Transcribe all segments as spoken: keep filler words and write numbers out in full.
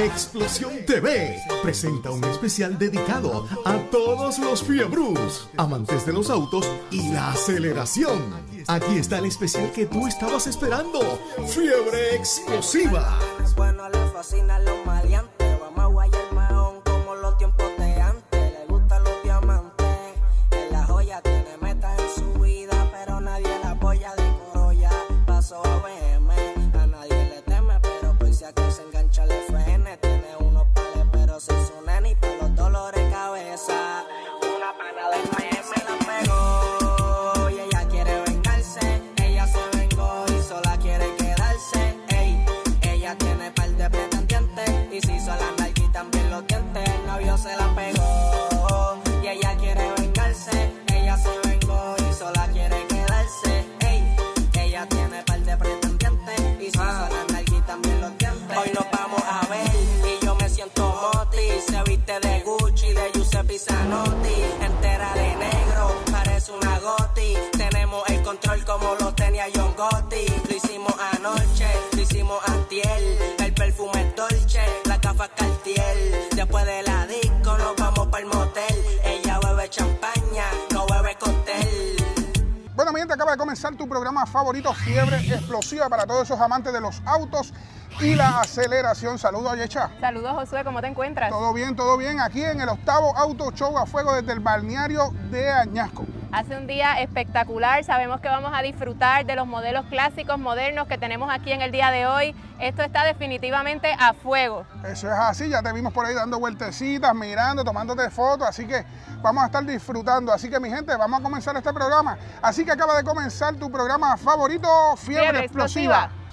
Explosión T V presenta un especial dedicado a todos los fiebrús, amantes de los autos y la aceleración. Aquí está el especial que tú estabas esperando, Fiebre Explosiva. Bueno, le fascinan los maleantes, vamos a guayar mahón como los tiempos de antes. Le gustan los diamantes, en la joya tiene metas en su vida, pero nadie la apoya de corolla. Pasó a B M, a nadie le teme, pero por si acaso se engancha el F N. Tiene unos pales, pero sin su nene y por los dolores de cabeza. Una pana del meme la pegó y ella quiere vengarse. Ella se vengó y sola quiere quedarse. Ey, ella tiene par de pretendientes y si hizo la nalga y también los dientes. El novio se la pegó y ella quiere vengarse. Ella se vengó y sola quiere quedarse. Ey, ella tiene par de pretendientes y si hizo la nalga y también los dientes. Hoy nos vamos a ver y yo me siento moti. Se viste de Gucci, de Giuseppe Zanotti, entera de negro, parece una goti. Tenemos el control como lo tenía John Gotti. Lo hicimos anoche, lo hicimos antier. El perfume es Dolce, la gafas Cartier. Después de la disco nos vamos para el motel. Ella bebe champaña, no bebe cóctel. Bueno, mi gente, acaba de comenzar tu programa favorito, Fiebre Explosiva, para todos esos amantes de los autos y la aceleración. Saludos, Yecha. Saludos, Josué, ¿cómo te encuentras? Todo bien, todo bien. Aquí en el octavo Auto Show a fuego desde el balneario de Añasco. Hace un día espectacular, sabemos que vamos a disfrutar de los modelos clásicos, modernos que tenemos aquí en el día de hoy. Esto está definitivamente a fuego. Eso es así, ya te vimos por ahí dando vueltecitas, mirando, tomándote fotos, así que vamos a estar disfrutando. Así que, mi gente, vamos a comenzar este programa. Así que acaba de comenzar tu programa favorito, Fiebre, Fiebre Explosiva. Explosiva.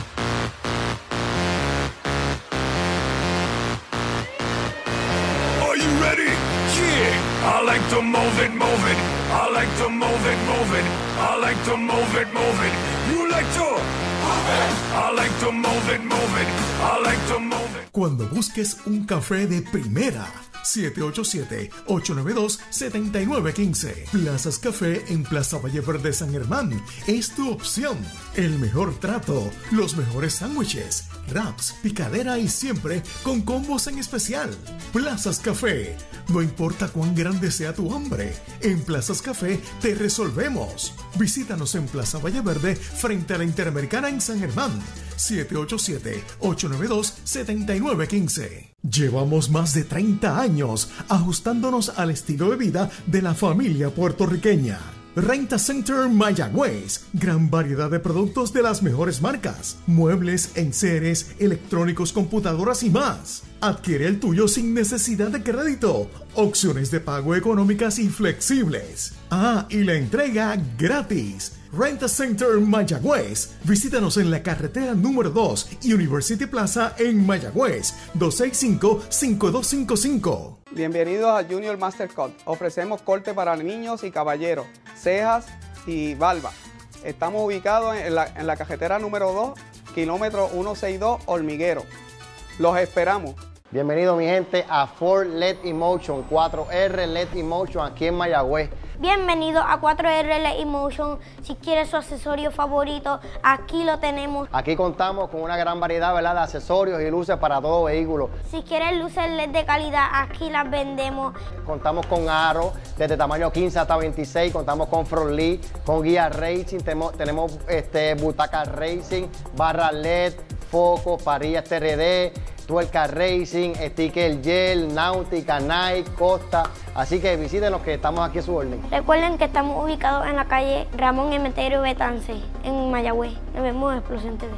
Are you ready? Yeah! I like to move it, move it. I like to move it, move it. I like to move it, move it. You like to move it. I like to move it, move it. I like to move it. Cuando busques un café de primera, siete ocho siete, ocho nueve dos, siete nueve uno cinco. Plazas Café en Plaza Valle Verde San Germán es tu opción. El mejor trato, los mejores sándwiches, wraps, picadera y siempre con combos en especial. Plazas Café. No importa cuán grande sea tu hambre, en Plazas Café te resolvemos. Visítanos en Plaza Valle Verde frente a la Interamericana en San Germán. siete ocho siete, ocho nueve dos, siete nueve uno cinco. Llevamos más de treinta años ajustándonos al estilo de vida de la familia puertorriqueña. Renta Center Mayagüez, gran variedad de productos de las mejores marcas, muebles, enseres, electrónicos, computadoras y más. Adquiere el tuyo sin necesidad de crédito, opciones de pago económicas y flexibles. Ah, y la entrega gratis. Renta Center Mayagüez. Visítanos en la carretera número dos y University Plaza en Mayagüez, dos seis cinco, cinco dos cinco cinco. Bienvenidos a Junior Master Cut. Ofrecemos corte para niños y caballeros, cejas y barba. Estamos ubicados en la, en la carretera número dos, kilómetro ciento sesenta y dos, Hormiguero. Los esperamos. Bienvenido, mi gente, a Ford L E D Emotion, cuatro R L E D Emotion aquí en Mayagüez. Bienvenido a cuatro R L E D Emotion. Si quieres su accesorio favorito, aquí lo tenemos. Aquí contamos con una gran variedad, ¿verdad?, de accesorios y luces para todo vehículo. Si quieres luces L E D de calidad, aquí las vendemos. Contamos con aros desde tamaño quince hasta veintiséis, contamos con front lead, con guía racing, tenemos, tenemos este, butacas racing, barra L E D, focos, parillas T R D, tuerca racing, sticker gel, náutica, Nike, Costa. Así que visítenos que estamos aquí a su orden. Recuerden que estamos ubicados en la calle Ramón Emeterio Betance, en Mayagüez. Nos vemos en Explosión T V.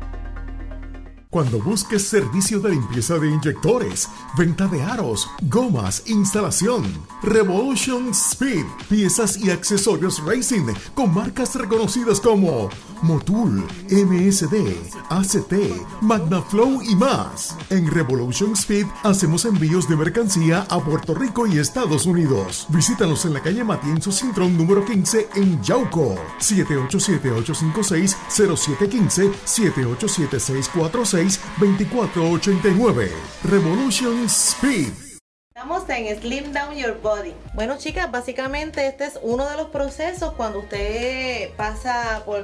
Cuando busques servicio de limpieza de inyectores, venta de aros, gomas, instalación, Revolution Speed, piezas y accesorios racing con marcas reconocidas como Motul, M S D, A C T, Magnaflow y más. En Revolution Speed hacemos envíos de mercancía a Puerto Rico y Estados Unidos. Visítanos en la calle Matienzo Cintrón número quince en Yauco. siete ocho siete, ocho cinco seis, cero siete uno cinco, siete ocho siete, seis cuatro seis, dos cuatro ocho nueve. Revolution Speed. Estamos en Slim Down Your Body. Bueno, chicas, básicamente este es uno de los procesos cuando usted pasa por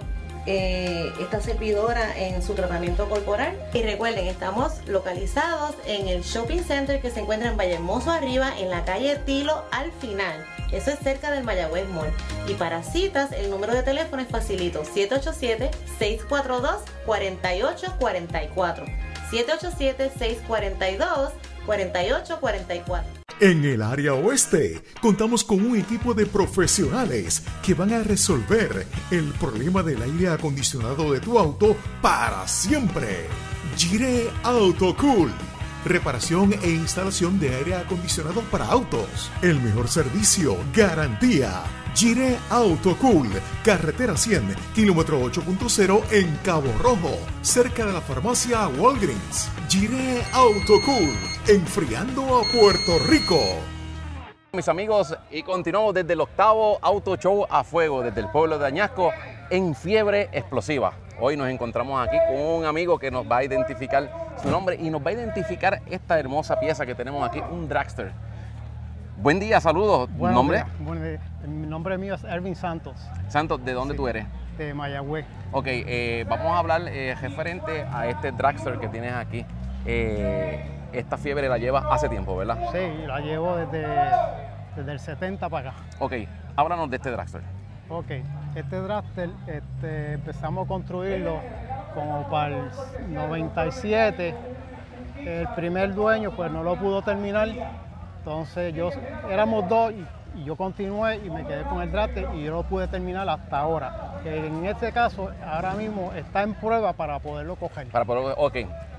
eh, esta servidora en su tratamiento corporal. Y recuerden, estamos localizados en el Shopping Center que se encuentra en Vallehermoso arriba, en la calle Tilo al final. Eso es cerca del Mayagüez Mall. Y para citas, el número de teléfono es facilito, siete ocho siete, seis cuatro dos, cuatro ocho cuatro cuatro. siete ocho siete, seis cuatro dos, cuatro ocho cuatro cuatro. En el área oeste, contamos con un equipo de profesionales que van a resolver el problema del aire acondicionado de tu auto para siempre. Gire Autocool. Reparación e instalación de aire acondicionado para autos. El mejor servicio, garantía. Gire Autocool, carretera cien, kilómetro ocho punto cero en Cabo Rojo, cerca de la farmacia Walgreens. Gire Autocool, enfriando a Puerto Rico. Mis amigos, y continuamos desde el octavo Auto Show a Fuego, desde el pueblo de Añasco, en Fiebre Explosiva. Hoy nos encontramos aquí con un amigo que nos va a identificar su nombre y nos va a identificar esta hermosa pieza que tenemos aquí, un dragster. Buen día, saludos. Buen ¿Nombre? Buen día. Mi nombre mío es Ervin Santos. Santos, ¿de dónde Sí, tú eres? De Mayagüez. Ok, eh, vamos a hablar eh, referente a este dragster que tienes aquí. Eh, esta fiebre la llevas hace tiempo, ¿verdad? Sí, la llevo desde, desde el setenta para acá. Ok, háblanos de este dragster. Ok, este dragster este, empezamos a construirlo como para el noventa y siete. El primer dueño pues no lo pudo terminar. Entonces yo éramos dos y, y yo continué y me quedé con el dragster y yo lo pude terminar hasta ahora. Que en este caso ahora mismo está en prueba para poderlo coger. Para poder, ok.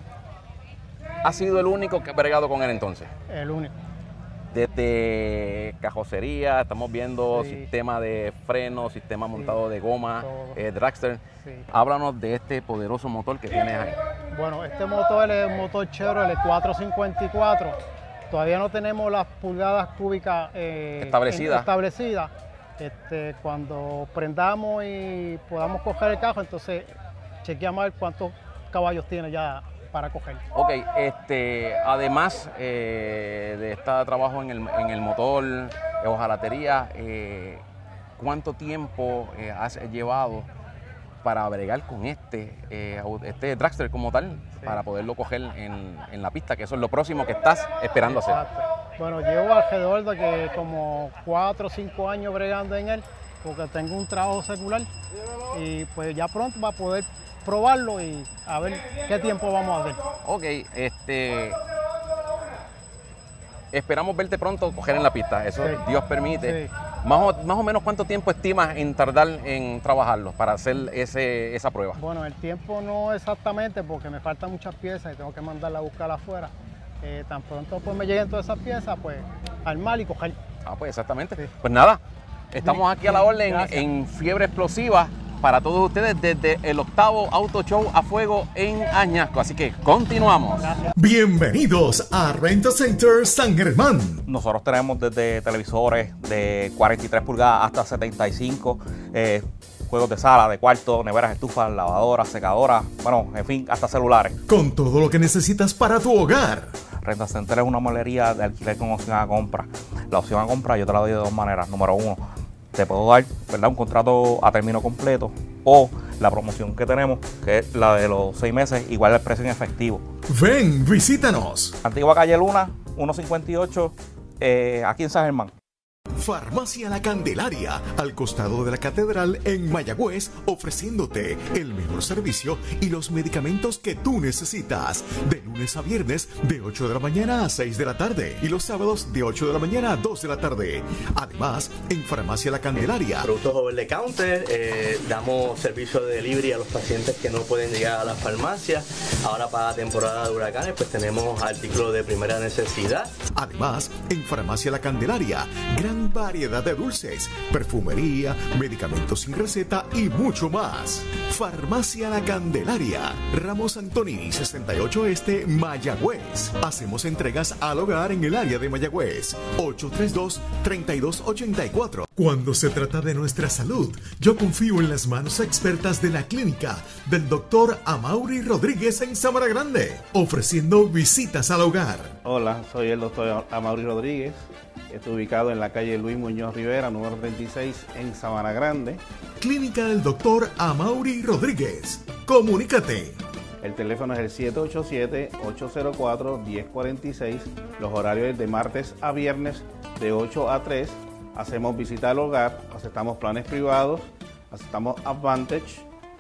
¿Ha sido el único que ha bregado con él entonces? El único. Desde cajocería, estamos viendo Sí. sistema de freno, sistema montado de goma, eh, dragster. Sí. Háblanos de este poderoso motor que tienes ahí. Bueno, este motor es un motor Chevrolet cuatrocientos cincuenta y cuatro. Todavía no tenemos las pulgadas cúbicas eh, Establecidas. establecidas. Este, cuando prendamos y podamos coger el carro, entonces chequeamos a ver cuántos caballos tiene ya para coger. Ok, este, además eh, de este trabajo en el, en el motor, eh, hojalatería, eh, ¿cuánto tiempo eh, has llevado para bregar con este, eh, este dragster como tal, sí. para poderlo coger en, en la pista, que eso es lo próximo que estás esperando hacer? Exacto. Bueno, llevo alrededor de que como cuatro o cinco años bregando en él, porque tengo un trabajo secular y pues ya pronto va a poder probarlo y a ver qué tiempo vamos a hacer. Ok, este, esperamos verte pronto coger en la pista, eso Sí. Dios permite. Sí. Más o, más o menos, ¿cuánto tiempo estimas en tardar en trabajarlo para hacer ese, esa prueba? Bueno, el tiempo no exactamente porque me faltan muchas piezas y tengo que mandarla a buscar afuera. Eh, tan pronto pues me lleguen todas esas piezas, pues armar y coger. Ah, pues exactamente. Sí. Pues nada, estamos Bien, aquí a la bien, orden gracias. en Fiebre Explosiva para todos ustedes desde el octavo Auto Show a Fuego en Añasco. Así que continuamos. Gracias. Bienvenidos a Renta Center San Germán. Nosotros tenemos desde televisores de cuarenta y tres pulgadas hasta setenta y cinco, eh, juegos de sala, de cuarto, neveras, estufas, lavadoras, secadoras, bueno, en fin, hasta celulares. Con todo lo que necesitas para tu hogar. Renta Center es una molería de alquiler con opción a compra. La opción a compra yo te la doy de dos maneras. Número uno, te puedo dar, ¿verdad?, un contrato a término completo, o la promoción que tenemos, que es la de los seis meses, igual el precio en efectivo. Ven, visítanos. Antigua Calle Luna, ciento cincuenta y ocho, eh, aquí en San Germán. Farmacia La Candelaria, al costado de la Catedral en Mayagüez, ofreciéndote el mejor servicio y los medicamentos que tú necesitas. De lunes a viernes, de ocho de la mañana a seis de la tarde. Y los sábados, de ocho de la mañana a dos de la tarde. Además, en Farmacia La Candelaria. Productos over the counter, eh, damos servicio de delivery a los pacientes que no pueden llegar a la farmacia. Ahora para la temporada de huracanes, pues tenemos artículos de primera necesidad. Además, en Farmacia La Candelaria, gran variedad de dulces, perfumería, medicamentos sin receta y mucho más. Farmacia La Candelaria, Ramos Antonini sesenta y ocho Este, Mayagüez. Hacemos entregas al hogar en el área de Mayagüez. ocho tres dos, tres dos ocho cuatro. Cuando se trata de nuestra salud, yo confío en las manos expertas de la clínica del doctor Amaury Rodríguez en Sabana Grande, ofreciendo visitas al hogar. Hola, soy el doctor Amaury Rodríguez. Estoy ubicado en la calle Luis Muñoz Rivera, número treinta y seis, en Sabana Grande. Clínica del doctor Amaury Rodríguez. Comunícate. El teléfono es el siete ocho siete, ocho cero cuatro, uno cero cuatro seis. Los horarios es de martes a viernes de ocho a tres. Hacemos visita al hogar, aceptamos planes privados, aceptamos Advantage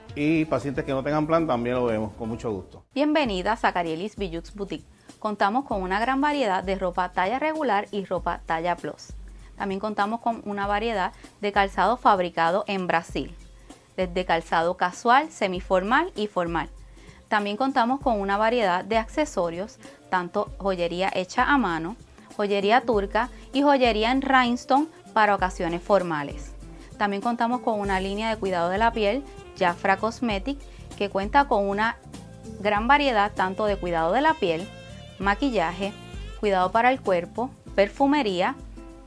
y pacientes que no tengan plan también lo vemos con mucho gusto. Bienvenidas a Carielis Bijux Boutique. Contamos con una gran variedad de ropa talla regular y ropa talla plus. También contamos con una variedad de calzado fabricado en Brasil, desde calzado casual, semiformal y formal. También contamos con una variedad de accesorios, tanto joyería hecha a mano, joyería turca y joyería en rhinestone para ocasiones formales. También contamos con una línea de cuidado de la piel, Jafra Cosmetic, que cuenta con una gran variedad tanto de cuidado de la piel, maquillaje, cuidado para el cuerpo, perfumería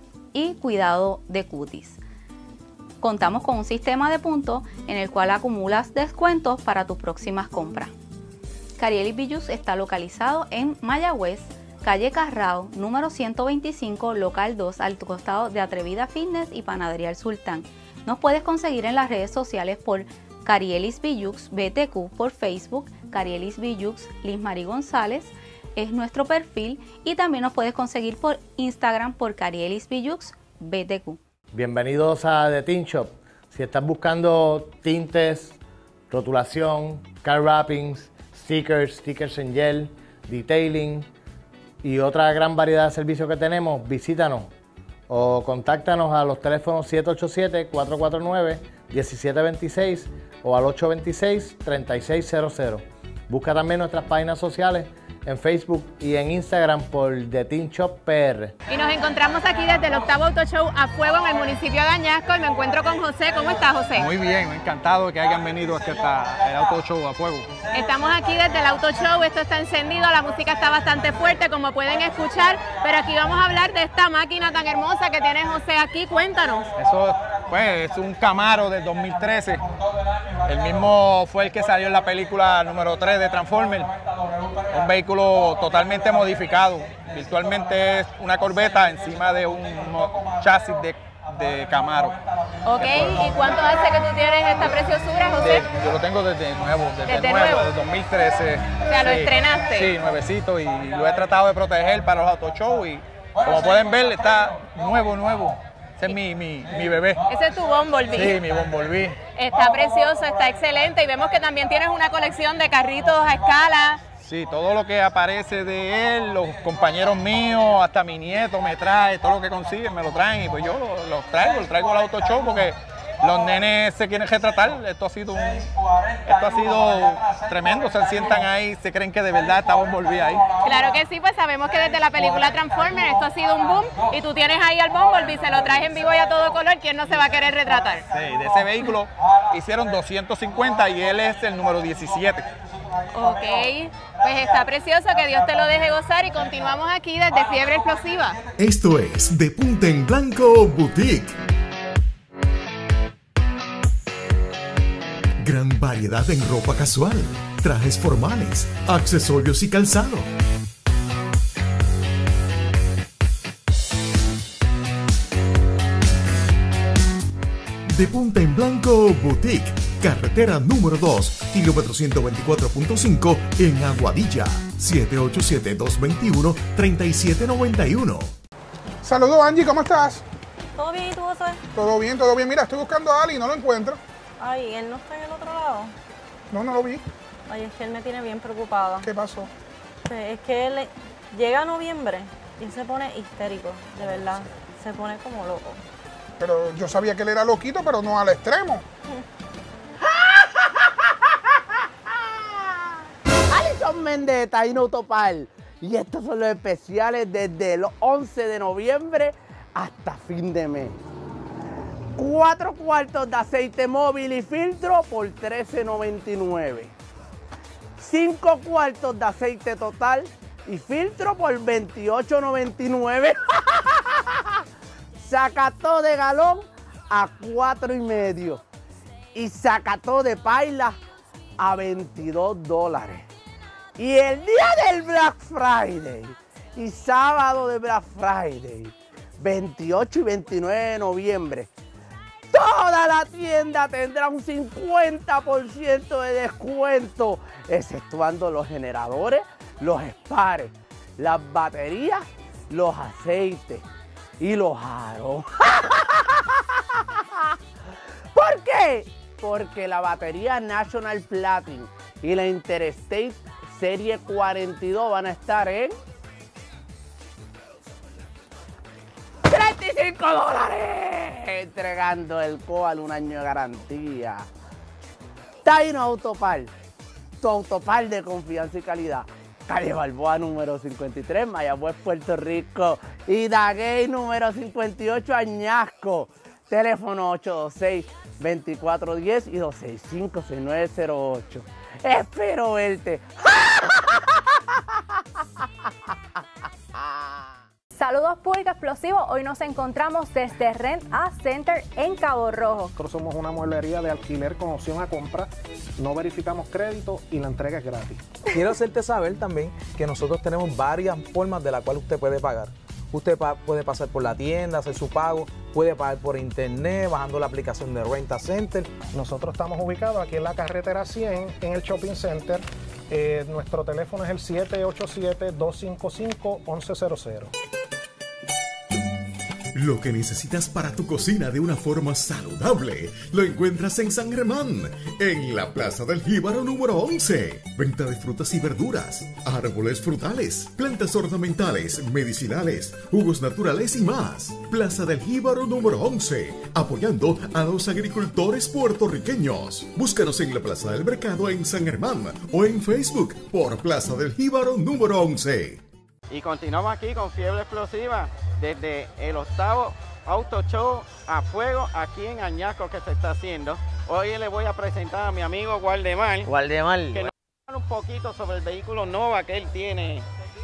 y cuidado de cutis. Contamos con un sistema de puntos en el cual acumulas descuentos para tus próximas compras. Carielis Bijux está localizado en Mayagüez, calle Carrao, número ciento veinticinco, local dos, al costado de Atrevida Fitness y Panadería El Sultán. Nos puedes conseguir en las redes sociales por Carielis Bijux B T Q por Facebook, Carielis Bijux Liz Mari González es nuestro perfil, y también nos puedes conseguir por Instagram por Carielis Bijux B T Q. Bienvenidos a The Tint Shop. Si estás buscando tintes, rotulación, car wrappings, stickers, stickers en gel, detailing y otra gran variedad de servicios que tenemos, visítanos o contáctanos a los teléfonos siete ocho siete, cuatro cuatro nueve, uno siete dos seis o al ocho dos seis, tres seis cero cero. Busca también nuestras páginas sociales en Facebook y en Instagram por The Tint Shop P R. Y nos encontramos aquí desde el octavo Auto Show a Fuego en el municipio de Añasco y me encuentro con José. ¿Cómo estás, José? Muy bien, encantado de que hayan venido aquí hasta el Auto Show a Fuego. Estamos aquí desde el Auto Show, esto está encendido, la música está bastante fuerte como pueden escuchar, pero aquí vamos a hablar de esta máquina tan hermosa que tiene José aquí. Cuéntanos. Eso pues, es un Camaro del dos mil trece, el mismo fue el que salió en la película número tres de Transformers, un vehículo totalmente modificado, virtualmente es una Corvette encima de un chasis de, de Camaro. Ok, ¿y cuánto hace que tú tienes esta preciosura, José? De, yo lo tengo desde nuevo, desde, ¿Desde nuevo, nuevo? desde dos mil trece. O sea, ¿lo sí, estrenaste? Sí, nuevecito, y lo he tratado de proteger para los auto show y como pueden ver está nuevo, nuevo. Ese es mi, mi, mi bebé. Ese es tu Bumblebee. Sí, mi Bumblebee. Está precioso, está excelente y vemos que también tienes una colección de carritos a escala. Sí, todo lo que aparece de él, los compañeros míos, hasta mi nieto me trae, todo lo que consiguen me lo traen y pues yo los lo traigo, lo traigo al auto show porque los nenes se quieren retratar. Esto ha sido un, esto ha sido tremendo, se sientan ahí, se creen que de verdad está Bumblebee ahí. Claro que sí, pues sabemos que desde la película Transformers esto ha sido un boom y tú tienes ahí al Bumblebee, se lo traes en vivo y a todo color, ¿quién no se va a querer retratar? Sí, de ese vehículo hicieron doscientos cincuenta y él es el número diecisiete. Ok, pues está precioso, que Dios te lo deje gozar y continuamos aquí desde Fiebre Explosiva. Esto es De Punta en Blanco Boutique. Gran variedad en ropa casual, trajes formales, accesorios y calzado. De Punta en Blanco Boutique, carretera número dos, kilómetro ciento veinticuatro punto cinco en Aguadilla, siete ocho siete, dos dos uno, tres siete nueve uno. Saludos, Angie, ¿cómo estás? ¿Todo bien y tú, José? Todo bien, todo bien. Mira, estoy buscando a Ali y no lo encuentro. Ay, ¿él no está en el otro lado? No, no lo vi. Ay, es que él me tiene bien preocupada. ¿Qué pasó? Es que él llega a noviembre y se pone histérico, de verdad. Se pone como loco. Pero yo sabía que él era loquito, pero no al extremo. Alison Méndez, Taíno Topal. Y estos son los especiales desde el once de noviembre hasta fin de mes. Cuatro cuartos de aceite móvil y filtro por trece noventa y nueve. Cinco cuartos de aceite total y filtro por veintiocho noventa y nueve. Saca todo de galón a cuatro y medio y sacató de paila a veintidós dólares. Y el día del Black Friday y sábado de Black Friday, veintiocho y veintinueve de noviembre, toda la tienda tendrá un cincuenta por ciento de descuento, exceptuando los generadores, los spares, las baterías, los aceites y los aros. ¿Por qué? Porque la batería National Platinum y la Interstate Serie cuarenta y dos van a estar en treinta y cinco dólares, entregando el Coal un año de garantía. Taino Autopar, tu autopar de confianza y calidad. Calle Balboa número cincuenta y tres, Mayagüez, Puerto Rico. Y Daguey número cincuenta y ocho, Añasco. Teléfono ocho dos seis, veinticuatro diez y dos seis cinco, seis nueve cero ocho. Espero verte. Saludos Público Explosivo, hoy nos encontramos desde Rent a Center en Cabo Rojo. Nosotros somos una mueblería de alquiler con opción a compra, no verificamos crédito y la entrega es gratis. Quiero hacerte saber también que nosotros tenemos varias formas de la cual usted puede pagar. Usted pa puede pasar por la tienda, hacer su pago, puede pagar por internet, bajando la aplicación de Rent a Center. Nosotros estamos ubicados aquí en la carretera cien, en el Shopping Center. Eh, nuestro teléfono es el siete ocho siete, dos cinco cinco, once cero cero. Lo que necesitas para tu cocina de una forma saludable lo encuentras en San Germán, en la Plaza del Jíbaro número once. Venta de frutas y verduras, árboles frutales, plantas ornamentales, medicinales, jugos naturales y más. Plaza del Jíbaro número once, apoyando a los agricultores puertorriqueños. Búscanos en la Plaza del Mercado en San Germán o en Facebook por Plaza del Jíbaro número once. Y continuamos aquí con Fiebre Explosiva desde el octavo Auto Show a fuego aquí en Añasco que se está haciendo. Hoy le voy a presentar a mi amigo Waldemar. Waldemar. Que nos habla un poquito sobre el vehículo Nova que él tiene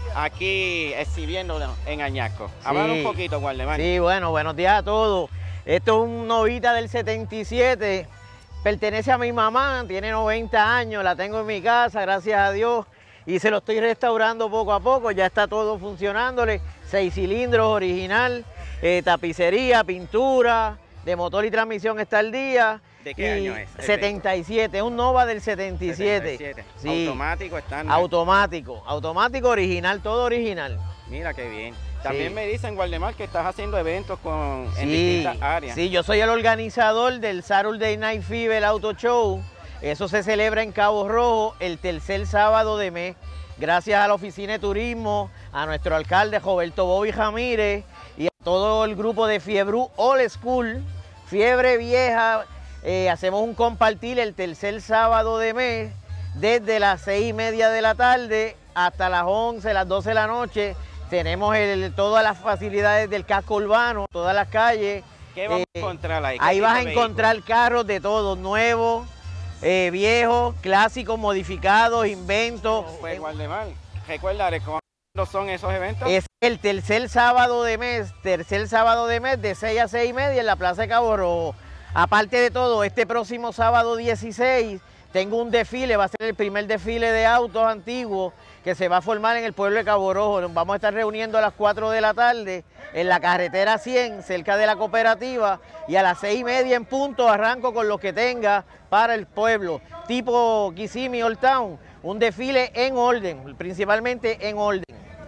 aquí exhibiéndolo en Añasco. Hablar Sí. un poquito, Waldemar. Sí, bueno, buenos días a todos. Esto es un Novita del setenta y siete. Pertenece a mi mamá, tiene noventa años, la tengo en mi casa, gracias a Dios. Y se lo estoy restaurando poco a poco, ya está todo funcionándole. Seis cilindros original, eh, tapicería, pintura, de motor y transmisión está al día. ¿De qué y año es? el setenta y siete, es un Nova del setenta y siete. setenta y siete. Sí. Automático estándar. Automático, automático original, todo original. Mira qué bien. También Sí. me dicen, Waldemar, que estás haciendo eventos con, en Sí, distintas áreas. sí, yo soy el organizador del Saturday Night Fever Auto Show. Eso se celebra en Cabo Rojo el tercer sábado de mes. Gracias a la Oficina de Turismo, a nuestro alcalde Roberto Bobby Ramírez y a todo el grupo de Fiebre Old School, Fiebre Vieja. Eh, hacemos un compartir el tercer sábado de mes desde las seis y media de la tarde hasta las once, las doce de la noche. Tenemos el, todas las facilidades del casco urbano, todas las calles. ¿Qué vamos Eh, a encontrar ahí? ¿Qué Ahí tipo vas a de vehículos? encontrar carros de todos, nuevos, eh, viejos, clásicos, modificados, inventos. Pues, Waldemar, recuérdale, ¿cuándo son esos eventos? Es el tercer sábado de mes, tercer sábado de mes de seis a seis y media en la Plaza de Cabo Rojo. Aparte de todo, este próximo sábado dieciséis tengo un desfile, va a ser el primer desfile de autos antiguos que se va a formar en el pueblo de Cabo Rojo. Nos vamos a estar reuniendo a las cuatro de la tarde en la carretera cien, cerca de la cooperativa, y a las seis y media en punto arranco con lo que tenga para el pueblo, tipo Kissimmee Old Town, un desfile en orden, principalmente en orden.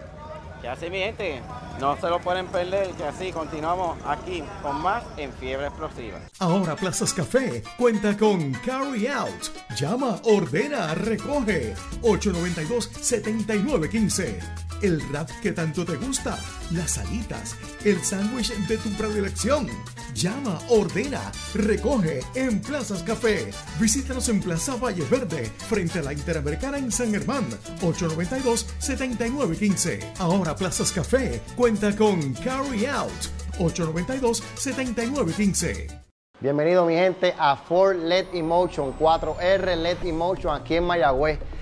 Que así, mi gente, no se lo pueden perder, que así continuamos aquí con más en Fiebre Explosiva. Ahora Plazas Café cuenta con Carry Out. Llama, ordena, recoge. ocho nueve dos, siete nueve uno cinco. El wrap que tanto te gusta. Las alitas. El sándwich de tu predilección. Llama, ordena, recoge en Plazas Café. Visítanos en Plaza Valle Verde, frente a la Interamericana en San Germán. ocho nueve dos, siete nueve uno cinco. Ahora Plazas Café cuenta con Carry Out. ocho nueve dos, siete nueve uno cinco. Bienvenido mi gente a Ford L E D Emotion, cuatro R L E D Emotion aquí en Mayagüez.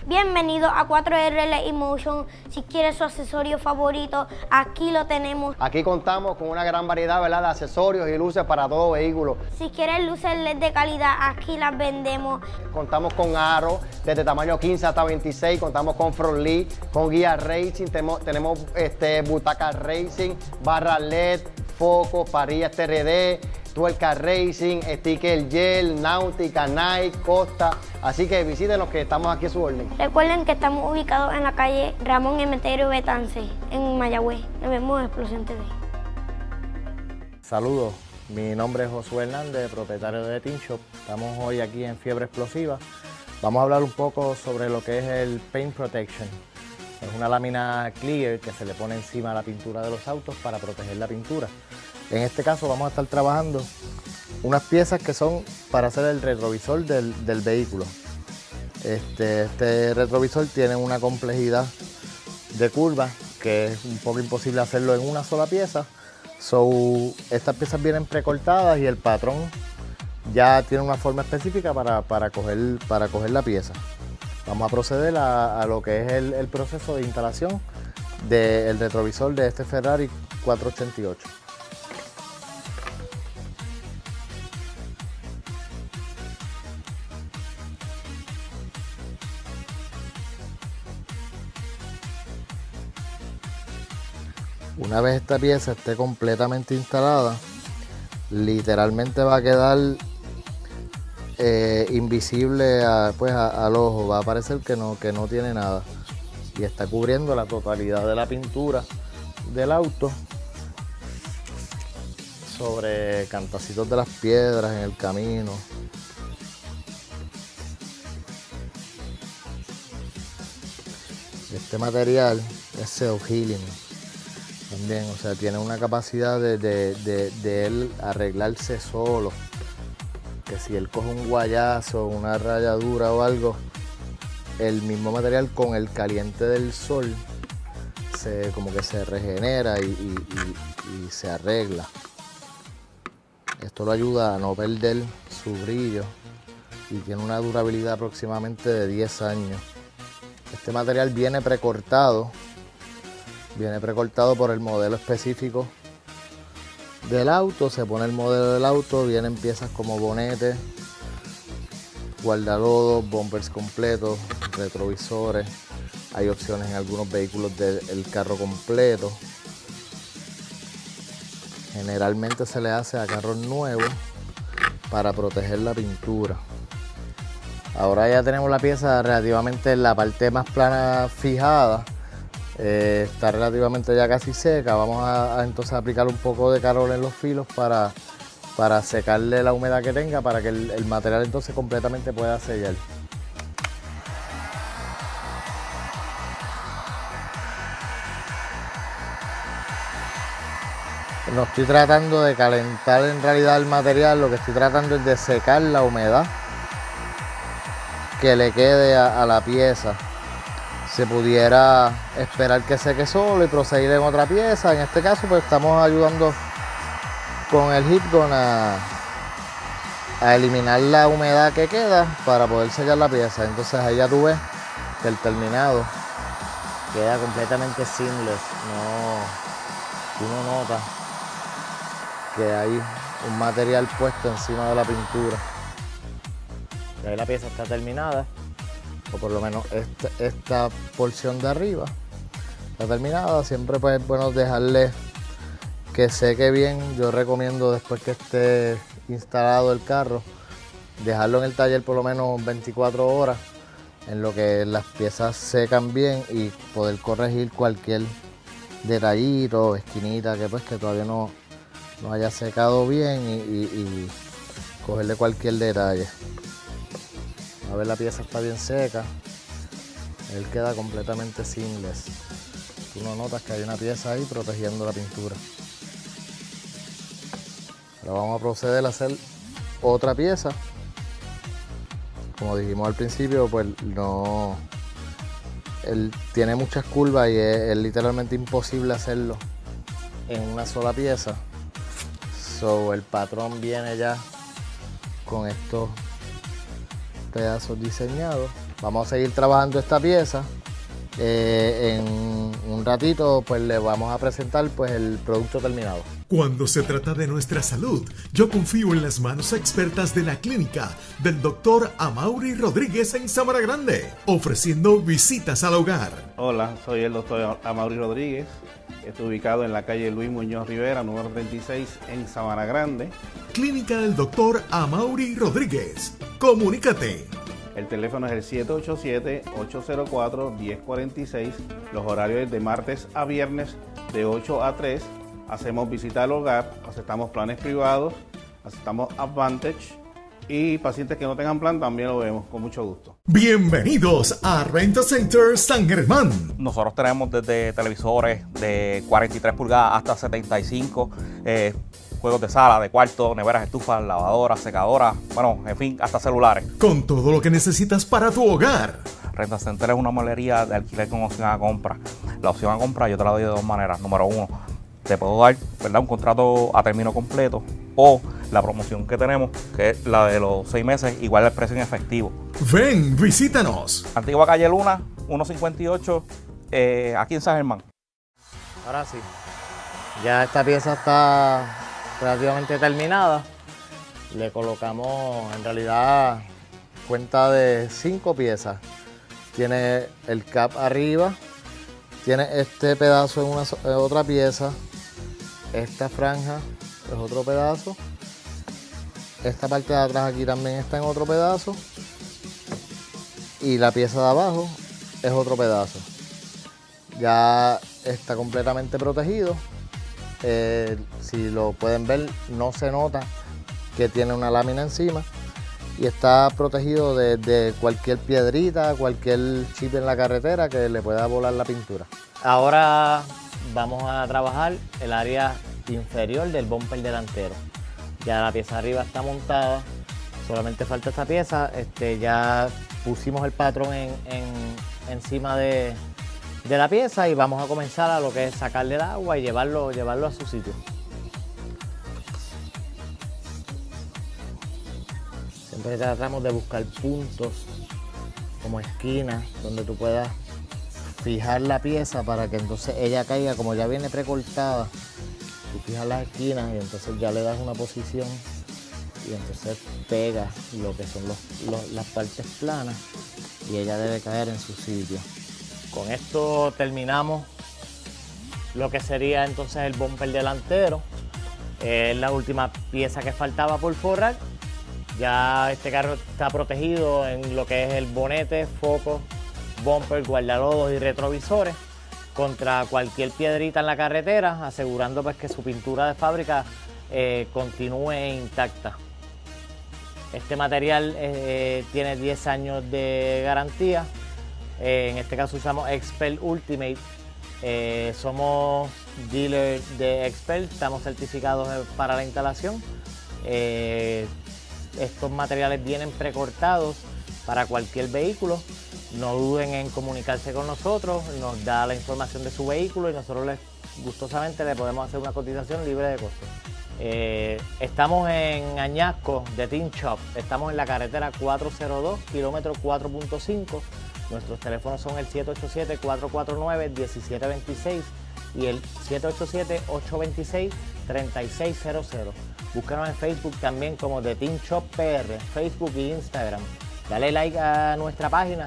Bienvenido a cuatro R L Emotion. Si quieres su accesorio favorito, aquí lo tenemos. Aquí contamos con una gran variedad, ¿verdad?, de accesorios y luces para todo vehículo. Si quieres luces L E D de calidad, aquí las vendemos. Contamos con aros desde tamaño quince hasta veintiséis, contamos con front lead, con guía racing, tenemos, tenemos este, butacas racing, barras L E D, focos, parillas T R D, tuerca racing, sticker gel, náutica, Nike, Costa. Así que visítenos que estamos aquí a su orden. Recuerden que estamos ubicados en la calle Ramón Emeterio Betance, en Mayagüez. Nos vemos en Explosión T V. Saludos, mi nombre es Josué Hernández, propietario de Teen Shop. Estamos hoy aquí en Fiebre Explosiva. Vamos a hablar un poco sobre lo que es el Paint Protection. Es una lámina clear que se le pone encima a la pintura de los autos para proteger la pintura. En este caso vamos a estar trabajando unas piezas que son para hacer el retrovisor del, del vehículo. Este, este retrovisor tiene una complejidad de curvas que es un poco imposible hacerlo en una sola pieza. So, estas piezas vienen precortadas y el patrón ya tiene una forma específica para, para, coger, para coger la pieza. Vamos a proceder a, a lo que es el, el proceso de instalación del retrovisor de este Ferrari cuatrocientos ochenta y ocho. Una vez esta pieza esté completamente instalada, literalmente va a quedar eh, invisible a, pues, a, al ojo. Va a parecer que no, que no tiene nada. Y está cubriendo la totalidad de la pintura del auto sobre cantacitos de las piedras en el camino. Este material es self-healing también, o sea, tiene una capacidad de, de, de, de él arreglarse solo. Que si él coge un guayazo, una rayadura o algo, el mismo material con el caliente del sol se, como que se regenera y, y, y, y se arregla. Esto lo ayuda a no perder su brillo y tiene una durabilidad aproximadamente de diez años. Este material viene precortado, viene precortado por el modelo específico del auto. Se pone el modelo del auto, vienen piezas como bonete, guardalodos, bumpers completos, retrovisores. Hay opciones en algunos vehículos del carro completo. Generalmente se le hace a carros nuevos para proteger la pintura. Ahora ya tenemos la pieza relativamente en la parte más plana fijada. Eh, está relativamente ya casi seca. Vamos a, a entonces aplicar un poco de calor en los filos para, para secarle la humedad que tenga, para que el, el material entonces completamente pueda sellar. No estoy tratando de calentar en realidad el material, lo que estoy tratando es de secar la humedad que le quede a, a la pieza. Se pudiera esperar que seque solo y proseguir en otra pieza. En este caso pues estamos ayudando con el heat gun a, a eliminar la humedad que queda para poder sellar la pieza. Entonces ahí ya tú ves que el terminado queda completamente seamless. No, uno nota que hay un material puesto encima de la pintura. Y ahí la pieza está terminada, o por lo menos esta, esta porción de arriba está terminada. Siempre pues es bueno dejarle que seque bien. Yo recomiendo, después que esté instalado el carro, dejarlo en el taller por lo menos veinticuatro horas, en lo que las piezas secan bien y poder corregir cualquier detallito, esquinita que pues que todavía no, no haya secado bien y, y, y cogerle cualquier detalle. A ver, la pieza está bien seca, él queda completamente seamless. Tú no notas que hay una pieza ahí protegiendo la pintura. Ahora vamos a proceder a hacer otra pieza. Como dijimos al principio, pues no, él tiene muchas curvas y es, es literalmente imposible hacerlo en una sola pieza. So, el patrón viene ya con estos pedazos diseñados Vamos a seguir trabajando esta pieza. Eh, en un ratito pues le vamos a presentar pues el producto terminado. Cuando se trata de nuestra salud, yo confío en las manos expertas de la clínica del doctor Amaury Rodríguez en Sabana Grande, ofreciendo visitas al hogar. Hola, soy el doctor Amaury Rodríguez. Estoy ubicado en la calle Luis Muñoz Rivera, número treinta y seis, en Sabana Grande. Clínica del doctor Amaury Rodríguez. Comunícate. El teléfono es el siete ocho siete, ocho cero cuatro, uno cero cuatro seis. Los horarios es de martes a viernes de ocho a tres. Hacemos visita al hogar, aceptamos planes privados, aceptamos Advantage y pacientes que no tengan plan también lo vemos con mucho gusto. Bienvenidos a Rent a Center San Germán. Nosotros tenemos desde televisores de cuarenta y tres pulgadas hasta setenta y cinco, eh, juegos de sala, de cuarto, neveras, estufas, lavadoras, secadoras, bueno, en fin, hasta celulares. Con todo lo que necesitas para tu hogar. Rent a Center es una mueblería de alquiler con opción a compra. La opción a compra yo te la doy de dos maneras. Número uno, te puedo dar, ¿verdad?, un contrato a término completo, o la promoción que tenemos, que es la de los seis meses, igual el precio en efectivo. Ven, visítanos. Antigua Calle Luna, ciento cincuenta y ocho, eh, aquí en San Germán. Ahora sí, ya esta pieza está relativamente terminada. Le colocamos, en realidad, cuenta de cinco piezas. Tiene el cap arriba, tiene este pedazo en, una, en otra pieza, esta franja es otro pedazo, esta parte de atrás aquí también está en otro pedazo y la pieza de abajo es otro pedazo. Ya está completamente protegido. Eh, si lo pueden ver, no se nota que tiene una lámina encima y está protegido de, de cualquier piedrita, cualquier chip en la carretera que le pueda volar la pintura. Ahora vamos a trabajar el área inferior del bumper delantero. Ya la pieza de arriba está montada, solamente falta esta pieza. Este, ya pusimos el patrón en, en, encima de, de la pieza y vamos a comenzar a lo que es sacarle el agua y llevarlo, llevarlo a su sitio. Siempre tratamos de buscar puntos como esquinas donde tú puedas fijar la pieza para que entonces ella caiga, como ya viene precortada. Tú fijas las esquinas y entonces ya le das una posición y entonces pega lo que son los, los, las partes planas y ella debe caer en su sitio. Con esto terminamos lo que sería entonces el bumper delantero. Es la última pieza que faltaba por forrar. Ya este carro está protegido en lo que es el bonete, foco, bumper, guardalodos y retrovisores contra cualquier piedrita en la carretera, asegurando pues que su pintura de fábrica eh, continúe intacta. Este material eh, tiene diez años de garantía. Eh, en este caso usamos Expert Ultimate. Eh, somos dealer de Expert, estamos certificados para la instalación. Eh, estos materiales vienen precortados para cualquier vehículo. No duden en comunicarse con nosotros, nos da la información de su vehículo y nosotros les, gustosamente le podemos hacer una cotización libre de costo. Eh, estamos en Añasco de Teen Shop, estamos en la carretera cuatrocientos dos, kilómetro cuatro punto cinco. Nuestros teléfonos son el siete ocho siete, cuatro cuatro nueve, uno siete dos seis y el siete ocho siete, ocho dos seis, tres seis cero cero. Búscanos en Facebook también como The Teen Shop P R, Facebook e Instagram. Dale like a nuestra página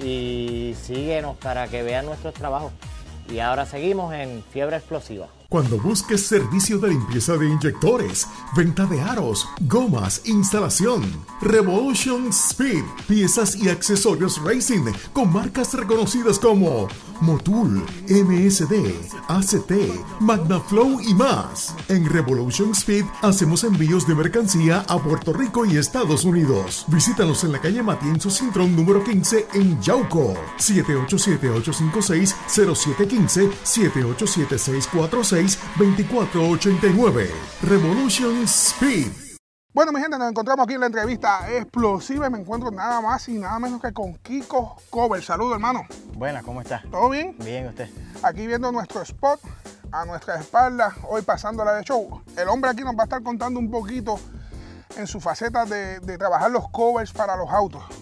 y síguenos para que vean nuestros trabajos. Y ahora seguimos en Fiebre Explosiva. Cuando busques servicio de limpieza de inyectores, venta de aros, gomas, instalación, Revolution Speed, piezas y accesorios racing con marcas reconocidas como Motul, M S D, A C T, MagnaFlow y más. En Revolution Speed hacemos envíos de mercancía a Puerto Rico y Estados Unidos. Visítanos en la calle Matienzo Cintrón número quince en Yauco. siete ocho siete, ocho cinco seis, cero siete uno cinco, siete ocho siete, seis cuatro seis, dos cuatro ocho nueve. Revolution Speed. Bueno, mi gente, nos encontramos aquí en la entrevista explosiva y me encuentro nada más y nada menos que con Kiko Cover. Saludos, hermano. Buenas, ¿cómo está? ¿Todo bien? Bien, ¿usted? Aquí viendo nuestro spot a nuestra espalda, hoy pasándola de show. El hombre aquí nos va a estar contando un poquito en su faceta de, de trabajar los covers para los autos.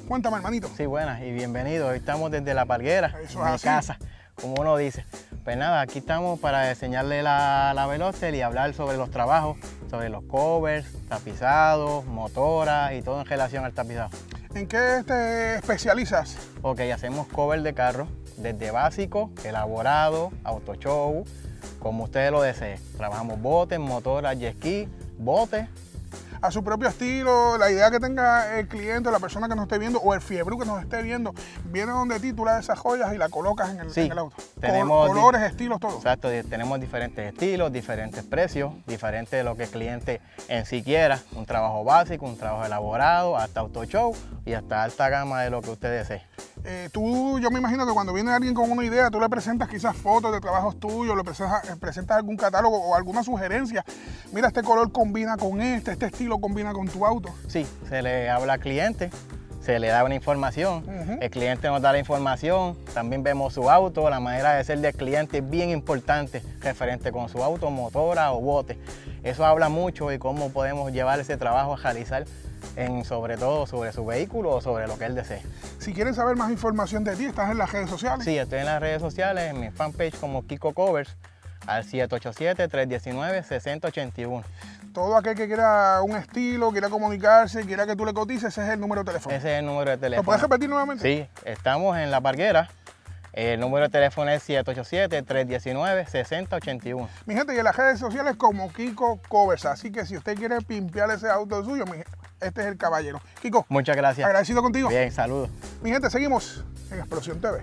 Cuéntame, hermanito. Sí, buenas y bienvenidos. Hoy estamos desde La Palguera, Eso en mi así. casa, como uno dice. Pues nada, aquí estamos para enseñarle la, la Veloster y hablar sobre los trabajos, sobre los covers, tapizados, motoras y todo en relación al tapizado. ¿En qué te especializas? Ok, hacemos cover de carro, desde básico, elaborado, auto show, como ustedes lo deseen. Trabajamos botes, motoras, jet ski, botes. A su propio estilo, la idea que tenga el cliente, la persona que nos esté viendo o el fiebre que nos esté viendo, viene donde ti, tú le das esas joyas y la colocas en el, Sí, en el auto. tenemos Col- colores, estilos, todo. Exacto, di- tenemos diferentes estilos, diferentes precios, diferente de lo que el cliente en sí quiera. Un trabajo básico, un trabajo elaborado, hasta auto show y hasta alta gama de lo que usted desee. Eh, tú, yo me imagino que cuando viene alguien con una idea, tú le presentas quizás fotos de trabajos tuyos, le presentas, eh, presentas algún catálogo o alguna sugerencia. Mira, este color combina con este, este estilo combina con tu auto. Sí, se le habla al cliente, se le da una información, Ujú. el cliente nos da la información, también vemos su auto, la manera de ser del cliente es bien importante referente con su auto, motora o bote. Eso habla mucho de cómo podemos llevar ese trabajo a realizar, en, sobre todo sobre su vehículo o sobre lo que él desee. Si quieren saber más información de ti, estás en las redes sociales. Sí, estoy en las redes sociales, en mi fanpage como Kiko Covers, al siete ocho siete, tres uno nueve, seis cero ocho uno. Todo aquel que quiera un estilo, quiera comunicarse, quiera que tú le cotices, ese es el número de teléfono. Ese es el número de teléfono. ¿Lo puedes repetir nuevamente? Sí, estamos en La Parguera. El número de teléfono es siete ocho siete, tres uno nueve, seis cero ocho uno. Mi gente, y en las redes sociales como Kiko Covers. Así que si usted quiere pimpear ese auto suyo, mi- este es el caballero. Kiko, Muchas gracias. agradecido contigo. Bien, saludos. Mi gente, seguimos en Explosión T V.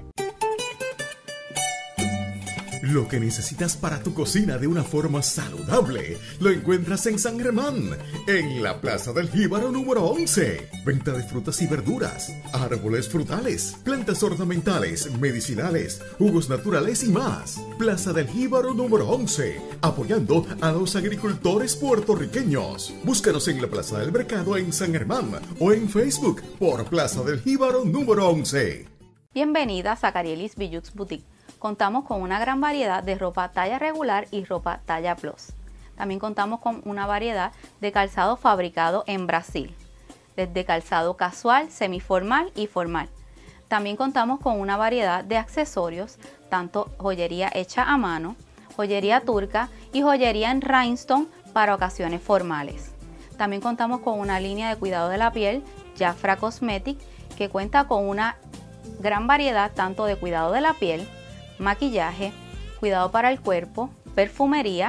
Lo que necesitas para tu cocina de una forma saludable lo encuentras en San Germán, en la Plaza del Jíbaro número once. Venta de frutas y verduras, árboles frutales, plantas ornamentales, medicinales, jugos naturales y más. Plaza del Jíbaro número once, apoyando a los agricultores puertorriqueños. Búscanos en la Plaza del Mercado en San Germán o en Facebook por Plaza del Jíbaro número once. Bienvenidas a Carielis Bijux Boutique. Contamos con una gran variedad de ropa talla regular y ropa talla plus. También contamos con una variedad de calzado fabricado en Brasil, desde calzado casual, semiformal y formal. También contamos con una variedad de accesorios, tanto joyería hecha a mano, joyería turca y joyería en rhinestone para ocasiones formales. También contamos con una línea de cuidado de la piel, Jafra Cosmetic, que cuenta con una gran variedad tanto de cuidado de la piel, maquillaje, cuidado para el cuerpo, perfumería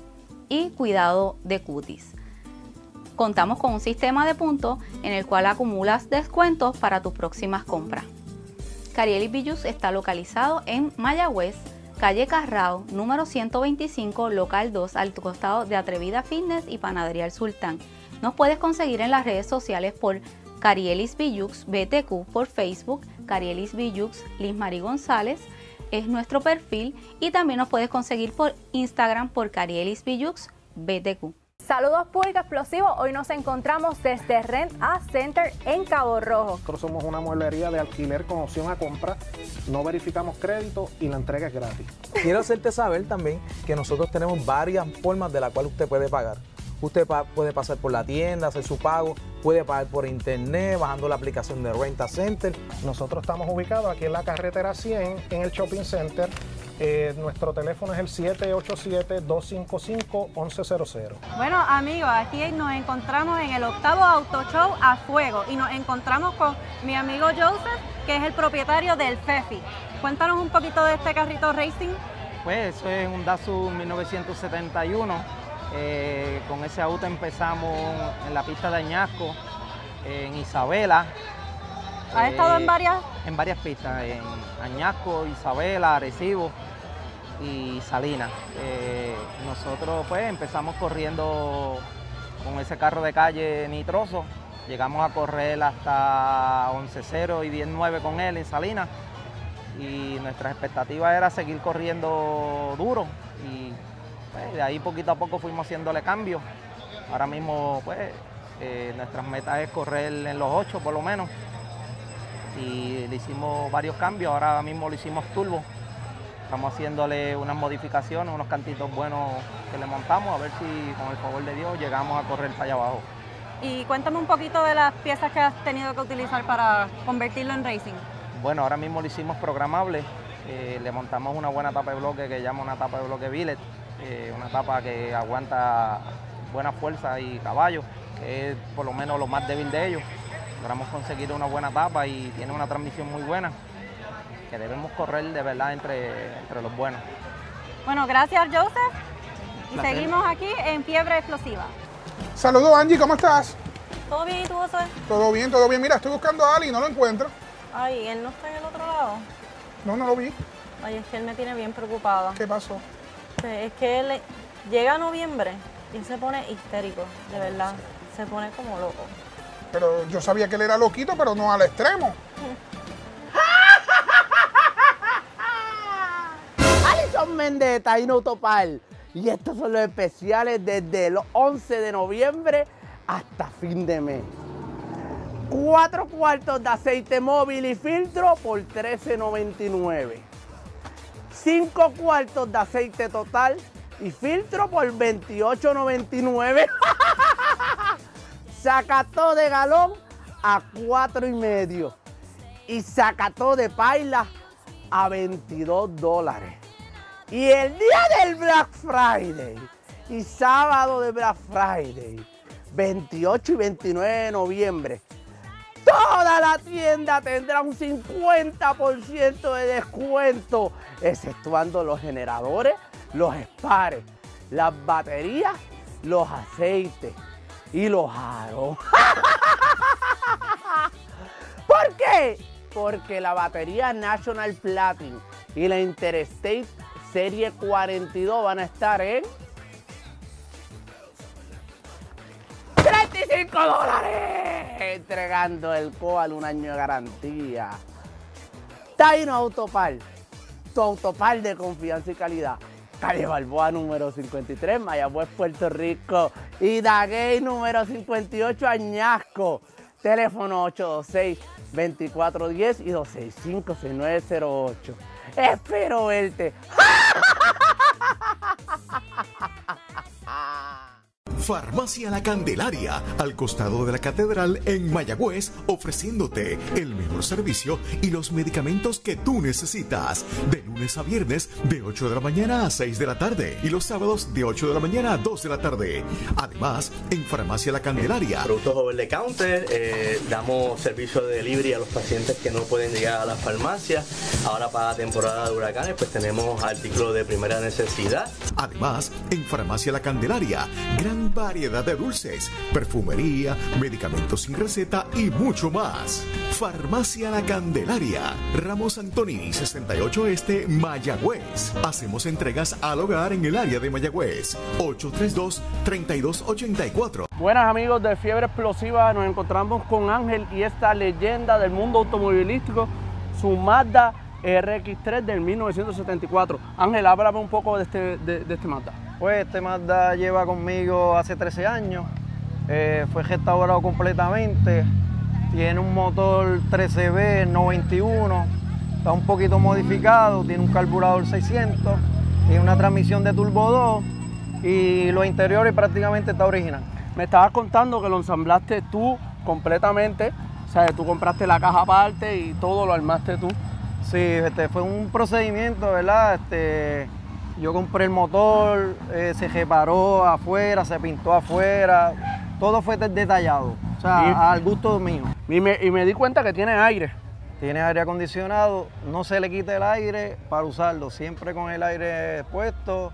y cuidado de cutis. Contamos con un sistema de puntos en el cual acumulas descuentos para tus próximas compras. Carielis Bijux está localizado en Mayagüez, calle Carrao, número ciento veinticinco, local dos, al costado de Atrevida Fitness y Panadería El Sultán. Nos puedes conseguir en las redes sociales por Carielis Bijux B T Q por Facebook, Carielis Bijux Liz Mari González es nuestro perfil, y también nos puedes conseguir por Instagram por Carielis Bijux B T Q. Saludos público explosivo, hoy nos encontramos desde Rent a Center en Cabo Rojo. Nosotros somos una mueblería de alquiler con opción a compra, no verificamos crédito y la entrega es gratis. Quiero hacerte saber también que nosotros tenemos varias formas de la cual usted puede pagar. Usted pa- puede pasar por la tienda, hacer su pago, puede pagar por internet, bajando la aplicación de Rent a Center. Nosotros estamos ubicados aquí en la carretera cien, en el Shopping Center. Eh, nuestro teléfono es el siete ocho siete, dos cinco cinco, once cero cero. Bueno, amigos, aquí nos encontramos en el octavo Auto Show a Fuego y nos encontramos con mi amigo Joseph, que es el propietario del Fefi. Cuéntanos un poquito de este carrito racing. Pues eso es un Datsun mil novecientos setenta y uno. Eh, con ese auto empezamos en la pista de Añasco, en Isabela. ¿Has Eh, estado en varias? En varias pistas, en Añasco, Isabela, Arecibo y Salinas. Eh, nosotros pues empezamos corriendo con ese carro de calle nitroso. Llegamos a correr hasta once cero y diez nueve con él en Salinas. Y nuestra expectativa era seguir corriendo duro. Y pues, de ahí poquito a poco fuimos haciéndole cambios. Ahora mismo pues eh, nuestras metas es correr en los ocho por lo menos. Y le hicimos varios cambios, ahora mismo lo hicimos turbo. Estamos haciéndole unas modificaciones, unos cantitos buenos que le montamos, a ver si con el favor de Dios llegamos a correr para allá abajo. Y cuéntame un poquito de las piezas que has tenido que utilizar para convertirlo en racing. Bueno, ahora mismo lo hicimos programable. Eh, le montamos una buena tapa de bloque que llama una tapa de bloque billet, eh, una tapa que aguanta buena fuerza y caballo, que es por lo menos lo más débil de ellos. Logramos conseguir una buena tapa y tiene una transmisión muy buena, que debemos correr de verdad entre, entre los buenos. Bueno, gracias Joseph y Placer. seguimos aquí en Fiebre Explosiva. Saludos Angie, ¿cómo estás? ¿Todo bien y tú, José? Todo bien, todo bien. Mira, estoy buscando a Ali y no lo encuentro. Ay, él no está en el otro lado. No, no lo vi. Ay, es que él me tiene bien preocupada. ¿Qué pasó? Es que él llega a noviembre y él se pone histérico, de verdad. Se pone como loco. Pero yo sabía que él era loquito, pero no al extremo. Alison Méndez, Taíno Topal. Y estos son los especiales desde el once de noviembre hasta fin de mes. Cuatro cuartos de aceite móvil y filtro por trece noventa y nueve. Cinco cuartos de aceite total y filtro por veintiocho noventa y nueve. Sacató de galón a cuatro y medio. Y sacató de paila a veintidós dólares. Y el día del Black Friday y sábado de Black Friday, veintiocho y veintinueve de noviembre, toda la tienda tendrá un cincuenta por ciento de descuento, exceptuando los generadores, los spares, las baterías, los aceites y los aros. ¿Por qué? Porque la batería National Platinum y la Interstate Serie cuarenta y dos van a estar en treinta y cinco dólares, entregando el Coal un año de garantía. Taíno Autopar, tu autopar de confianza y calidad. Calle Balboa número cincuenta y tres, Mayagüez, Puerto Rico. Y Daguey número cincuenta y ocho, Añasco. Teléfono ocho dos seis, veinticuatro diez y dos seis cinco, seis nueve cero ocho. Espero verte. Farmacia La Candelaria, al costado de la Catedral en Mayagüez, ofreciéndote el mejor servicio y los medicamentos que tú necesitas. De lunes a viernes, de ocho de la mañana a seis de la tarde y los sábados de ocho de la mañana a dos de la tarde. Además, en Farmacia La Candelaria, Productos over the counter, eh, damos servicio de delivery a los pacientes que no pueden llegar a la farmacia. Ahora para temporada de huracanes, pues tenemos artículos de primera necesidad. Además, en Farmacia La Candelaria, gran variedad de dulces, perfumería, medicamentos sin receta y mucho más. Farmacia La Candelaria, Ramos Antonini sesenta y ocho Este, Mayagüez. Hacemos entregas al hogar en el área de Mayagüez. ocho tres dos, tres dos ocho cuatro. Buenas amigos de Fiebre Explosiva, nos encontramos con Ángel y esta leyenda del mundo automovilístico, su Mazda R X tres del mil novecientos setenta y cuatro. Ángel, háblame un poco de este, de, de este Mazda. Pues este Mazda lleva conmigo hace trece años, eh, fue restaurado completamente, tiene un motor trece B noventa y uno, está un poquito modificado, tiene un carburador seiscientos, tiene una transmisión de turbo dos y los interiores prácticamente está original. Me estabas contando que lo ensamblaste tú completamente, o sea, tú compraste la caja aparte y todo lo armaste tú. Sí, este, fue un procedimiento, ¿verdad? Este, yo compré el motor, eh, se reparó afuera, se pintó afuera, todo fue detallado, o sea, y, al gusto mío. Y me, y me di cuenta que tiene aire. Tiene aire acondicionado, no se le quita el aire para usarlo, siempre con el aire puesto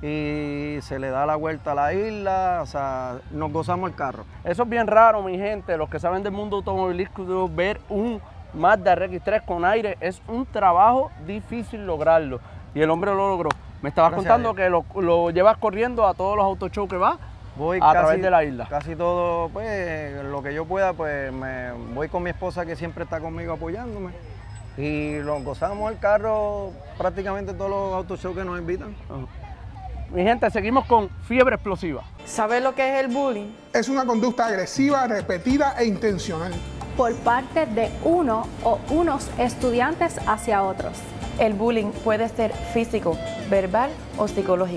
y se le da la vuelta a la isla, o sea, nos gozamos el carro. Eso es bien raro, mi gente, los que saben del mundo automovilístico, ver un Mazda R X tres con aire es un trabajo difícil lograrlo y el hombre lo logró. Me estabas Gracias contando que lo, lo llevas corriendo a todos los autoshows que vas voy a casi, través de la isla. Casi todo, pues, lo que yo pueda, pues, me voy con mi esposa que siempre está conmigo apoyándome y lo gozamos el carro prácticamente todos los autoshows que nos invitan. Uh-huh. Mi gente, seguimos con Fiebre Explosiva. ¿Sabes lo que es el bullying? Es una conducta agresiva, repetida e intencional por parte de uno o unos estudiantes hacia otros. El bullying puede ser físico, verbal o psicológico.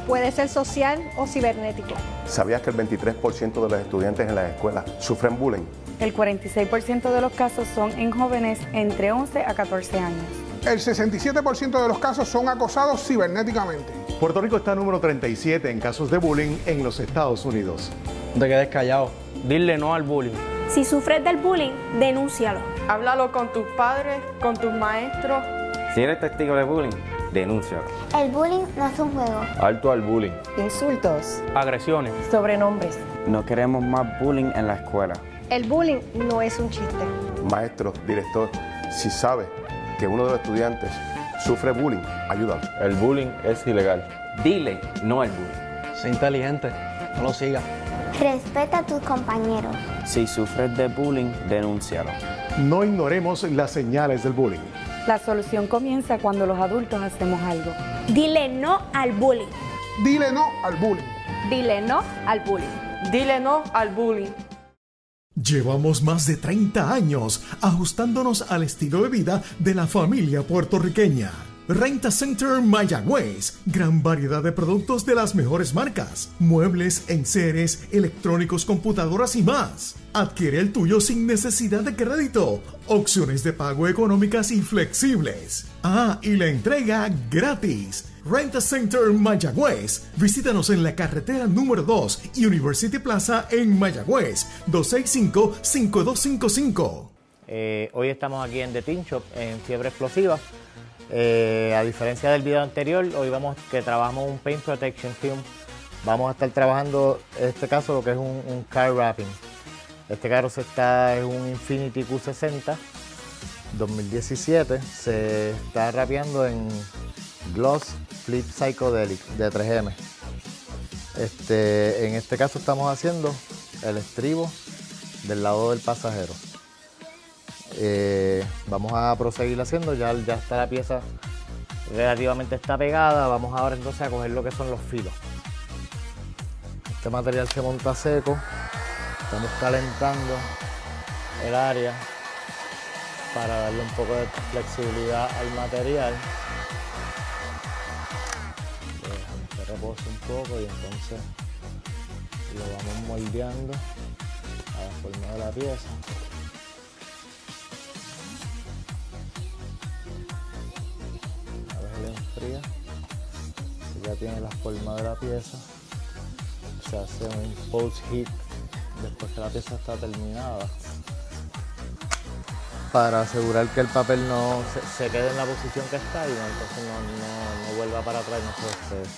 Puede ser social o cibernético. ¿Sabías que el veintitrés por ciento de los estudiantes en las escuelas sufren bullying? El cuarenta y seis por ciento de los casos son en jóvenes entre once a catorce años. El sesenta y siete por ciento de los casos son acosados cibernéticamente. Puerto Rico está número treinta y siete en casos de bullying en los Estados Unidos. No te quedes callado. Dile no al bullying. Si sufres del bullying, denúncialo. Háblalo con tus padres, con tus maestros. Si eres testigo de bullying, denúncialo. El bullying no es un juego. Alto al bullying. Insultos. Agresiones. Sobrenombres. No queremos más bullying en la escuela. El bullying no es un chiste. Maestro, director, si sabe que uno de los estudiantes sufre bullying, ayúdalo. El bullying es ilegal. Dile no al bullying. Sé inteligente, no lo sigas. Respeta a tus compañeros. Si sufres de bullying, denúncialo. No ignoremos las señales del bullying. La solución comienza cuando los adultos hacemos algo. Dile no al bullying. Dile no al bullying. Dile no al bullying. Dile no al bullying. Llevamos más de treinta años ajustándonos al estilo de vida de la familia puertorriqueña. Renta Center Mayagüez, gran variedad de productos de las mejores marcas, muebles, enseres, electrónicos, computadoras y más. Adquiere el tuyo sin necesidad de crédito, opciones de pago económicas y flexibles. Ah, y la entrega gratis. Renta Center Mayagüez. Visítanos en la carretera número dos y University Plaza en Mayagüez, dos seis cinco, cinco dos cinco cinco. Eh, hoy estamos aquí en The Teen Shop, en Fiebre Explosiva. Eh, a diferencia del video anterior, hoy vamos que trabajamos un Paint Protection Film. Vamos a estar trabajando, en este caso, lo que es un, un car wrapping. Este carro se está, es un Infiniti Q sesenta dos mil diecisiete. Se está rapeando en Gloss Flip Psychedelic de tres eme. Este, en este caso estamos haciendo el estribo del lado del pasajero. Eh, vamos a proseguir haciendo, ya, ya está la pieza relativamente está pegada. Vamos ahora entonces a coger lo que son los filos. Este material se monta seco, estamos calentando el área para darle un poco de flexibilidad al material. Dejamos que repose un poco y entonces lo vamos moldeando a la forma de la pieza. Enfría, ya tiene la forma de la pieza, se hace un post heat después que la pieza está terminada para asegurar que el papel no se, se quede en la posición que está y no, entonces no, no, no vuelva para atrás y no se despegue.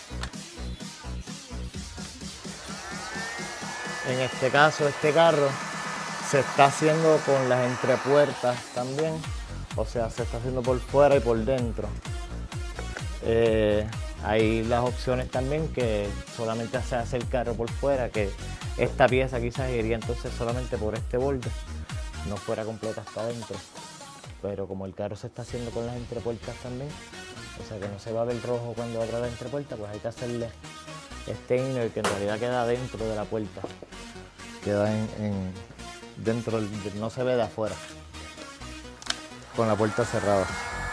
En este caso, este carro se está haciendo con las entrepuertas también, o sea, se está haciendo por fuera y por dentro. Eh, hay las opciones también que solamente se hace el carro por fuera, que esta pieza quizás iría entonces solamente por este borde, no fuera completa hasta adentro. Pero como el carro se está haciendo con las entrepuertas también, o sea que no se va a ver rojo cuando abra la entrepuerta, pues hay que hacerle este inner que en realidad queda dentro de la puerta, queda en, en dentro, no se ve de afuera, con la puerta cerrada.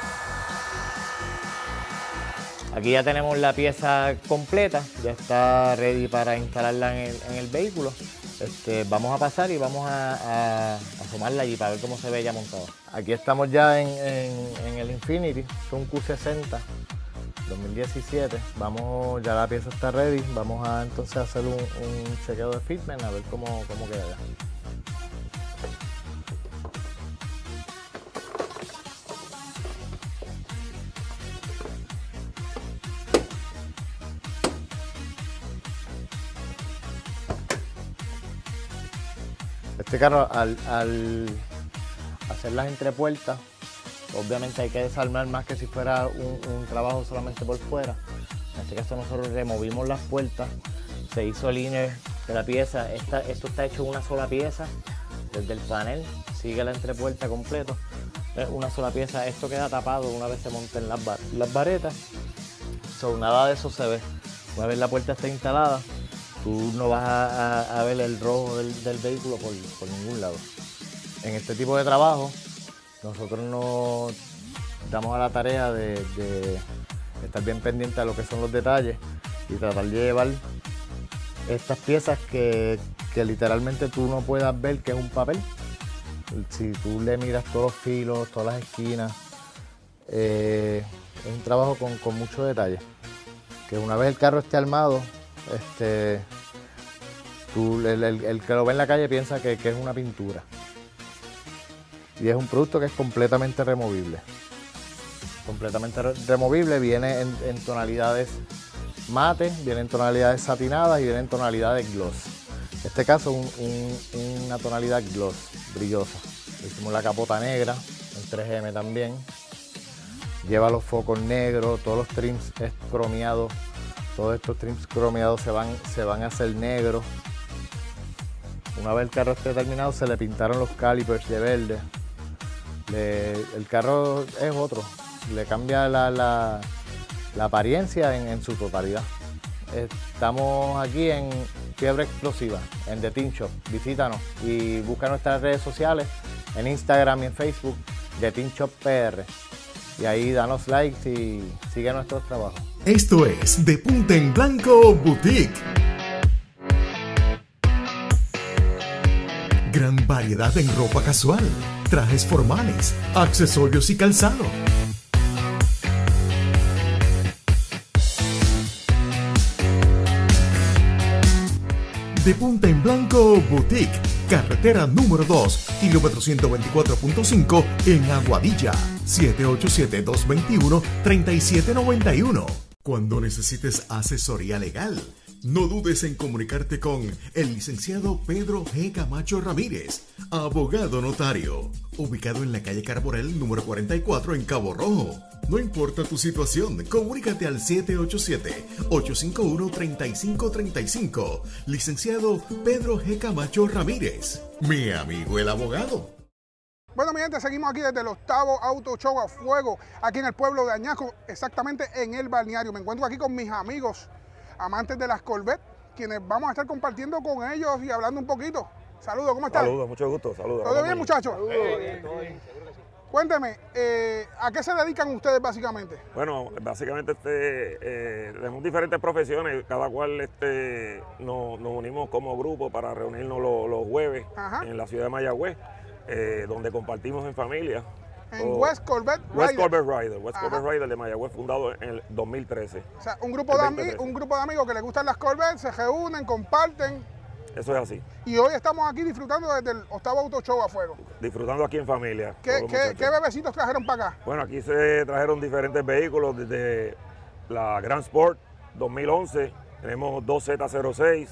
Aquí ya tenemos la pieza completa, ya está ready para instalarla en el, en el vehículo. Este, vamos a pasar y vamos a, a, a asomarla allí para ver cómo se ve ya montada. Aquí estamos ya en, en, en el Infiniti, es un Q sesenta dos mil diecisiete. Vamos, ya la pieza está ready, vamos a entonces hacer un, un chequeo de fitment a ver cómo, cómo queda. Este carro, al, al hacer las entrepuertas, obviamente hay que desarmar más que si fuera un, un trabajo solamente por fuera. En este caso nosotros removimos las puertas, se hizo el inner de la pieza. Esta, esto está hecho una sola pieza, desde el panel, sigue la entrepuerta completo. Una sola pieza, esto queda tapado una vez se monten las, bar las varetas. So, nada de eso se ve. Una vez la puerta está instalada, tú no vas a, a, a ver el rojo del, del vehículo por, por ningún lado. En este tipo de trabajo, nosotros nos damos a la tarea de, de estar bien pendiente a lo que son los detalles y tratar de llevar estas piezas que, que literalmente tú no puedas ver que es un papel. Si tú le miras todos los filos, todas las esquinas, eh, es un trabajo con, con mucho detalle. Que una vez el carro esté armado, este, tú, el, el, el que lo ve en la calle piensa que, que es una pintura. Y es un producto que es completamente removible. Completamente re removible, viene en, en tonalidades mate, viene en tonalidades satinadas y viene en tonalidades gloss. En este caso un, un, una tonalidad gloss, brillosa. Hicimos la capota negra, en tres eme también. Lleva los focos negros, todos los trims es cromeados. Todos estos trims cromeados se van, se van a hacer negros. Una vez el carro esté terminado, se le pintaron los calipers de verde. Le, el carro es otro, le cambia la, la, la apariencia en, en su totalidad. Estamos aquí en Fiebre Explosiva, en The Tint Shop. Visítanos y busca nuestras redes sociales en Instagram y en Facebook, The Tint Shop P R. Y ahí danos likes y sigue nuestros trabajos. Esto es De Punta en Blanco Boutique. Gran variedad en ropa casual, trajes formales, accesorios y calzado. De Punta en Blanco Boutique, carretera número dos, kilómetro ciento veinticuatro punto cinco en Aguadilla, siete ocho siete, dos dos uno, tres siete nueve uno. Cuando necesites asesoría legal, no dudes en comunicarte con el licenciado Pedro G. Camacho Ramírez, abogado notario, ubicado en la calle Carborel número cuarenta y cuatro en Cabo Rojo. No importa tu situación, comunícate al siete ocho siete, ocho cinco uno, tres cinco tres cinco. Licenciado Pedro G. Camacho Ramírez, mi amigo el abogado. Bueno, mi gente, seguimos aquí desde el octavo Auto Show a Fuego, aquí en el pueblo de Añasco, exactamente en el balneario. Me encuentro aquí con mis amigos amantes de las Corvette, quienes vamos a estar compartiendo con ellos y hablando un poquito. Saludos, ¿cómo están? Saludos, mucho gusto, saludos. ¿Todo bien, muchachos? Todo bien, todo bien. Cuénteme, eh, ¿a qué se dedican ustedes básicamente? Bueno, básicamente este, eh, tenemos diferentes profesiones, cada cual este, nos, nos unimos como grupo para reunirnos los, los jueves Ajá. en la ciudad de Mayagüez, eh, donde compartimos en familia. En o, West Corvette Rider. West Corvette Rider, West Corvette Rider de Mayagüez, fundado en el dos mil trece. O sea, un grupo, de un grupo de amigos que les gustan las Corvette, se reúnen, comparten. Eso es así. Y hoy estamos aquí disfrutando desde el octavo Auto Show a Fuego. Disfrutando aquí en familia. ¿Qué, qué, ¿qué bebecitos trajeron para acá? Bueno, aquí se trajeron diferentes vehículos, desde la Grand Sport dos mil once, tenemos dos Z cero seis,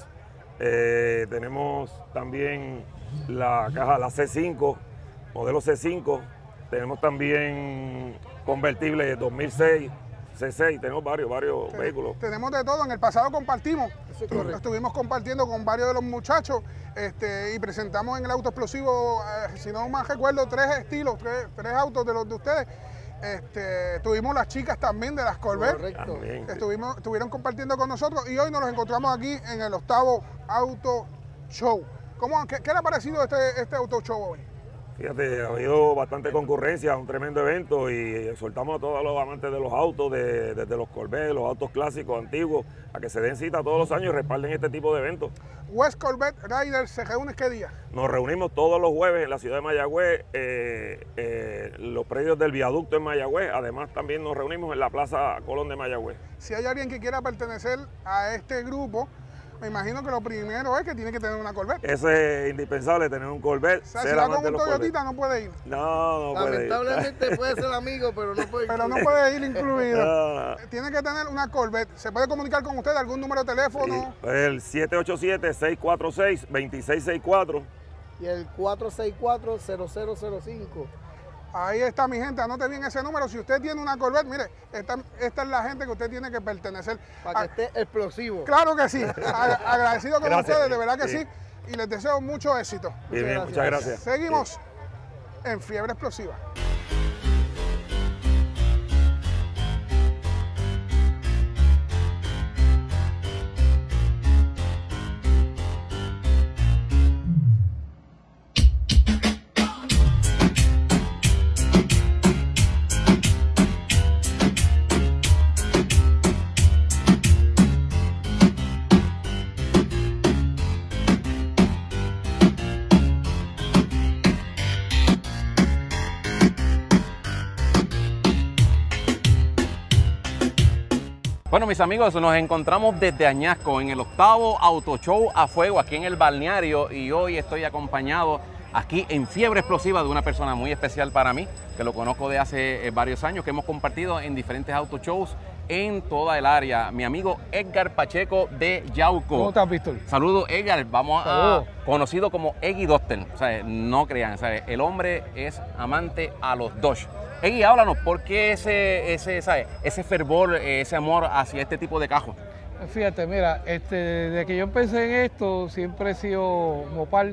eh, tenemos también la caja, la C cinco, modelo C cinco, tenemos también convertible dos mil seis, C seis, tenemos varios, varios sí, vehículos. Tenemos de todo, en el pasado compartimos, estuvimos compartiendo con varios de los muchachos este, y presentamos en el Auto Explosivo, eh, si no más recuerdo, tres estilos, tres, tres autos de los de ustedes. Este, tuvimos las chicas también de las Corvette, estuvimos, estuvieron compartiendo con nosotros y hoy nos los encontramos aquí en el octavo Auto Show. ¿Cómo, qué, ¿Qué le ha parecido este, este Auto Show hoy? Fíjate, ha habido bastante concurrencia, un tremendo evento y exhortamos a todos los amantes de los autos, desde de, de los Corvette, los autos clásicos, antiguos, a que se den cita todos los años y respalden este tipo de eventos. West Corvette Rider, ¿se reúne qué día? Nos reunimos todos los jueves en la ciudad de Mayagüez, eh, eh, los predios del viaducto en Mayagüez, además también nos reunimos en la Plaza Colón de Mayagüez. Si hay alguien que quiera pertenecer a este grupo, me imagino que lo primero es que tiene que tener una Corvette. Eso es indispensable, tener un Corvette. O sea, si va con un Toyotita no puede ir. No, no puede ir. Lamentablemente puede ser amigo, pero no puede ir. Pero no puede ir incluido. No. Tiene que tener una Corvette. ¿Se puede comunicar con usted? ¿Algún número de teléfono? Sí. El siete ocho siete, seis cuatro seis, dos seis seis cuatro. Y el cuatro seis cuatro, cero cero cero cinco. Ahí está, mi gente, anote bien ese número. Si usted tiene una Corvette, mire, esta, esta es la gente que usted tiene que pertenecer. Para que esté explosivo. Claro que sí. Agradecido con gracias, ustedes, de verdad que sí. sí. Y les deseo mucho éxito. Bien, bien, muchas gracias. Seguimos bien. En Fiebre Explosiva. Bueno, mis amigos, nos encontramos desde Añasco en el octavo Auto Show a Fuego aquí en el balneario y hoy estoy acompañado aquí en Fiebre Explosiva de una persona muy especial para mí, que lo conozco de hace eh, varios años, que hemos compartido en diferentes auto shows en toda el área. Mi amigo Edgar Pacheco de Yauco. ¿Cómo estás, Víctor? Saludos, Edgar. Vamos Saludos. a conocido como Eggy Doctor. O sea, no crean, ¿sabes? El hombre es amante a los Dodge. Eggy, háblanos, ¿por qué ese, ese, ¿sabes? ese fervor, ese amor hacia este tipo de cajos? Fíjate, mira, este, desde que yo empecé en esto, siempre he sido Mopar.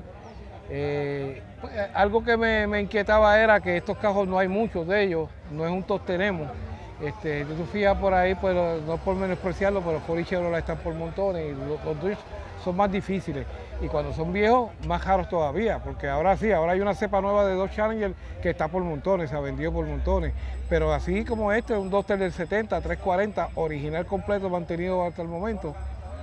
Eh, pues, algo que me, me inquietaba era que estos cajos no hay muchos de ellos, no es un todos tenemos. Este, tú fijas por ahí, pues, no por menospreciarlo, pero Ford y Chevrolet están por montones y los, los Dodge son más difíciles. Y cuando son viejos, más caros todavía, porque ahora sí, ahora hay una cepa nueva de Dodge Challenger que está por montones, se ha vendido por montones. Pero así como este, un Duster del setenta, trescientos cuarenta, original completo, mantenido hasta el momento,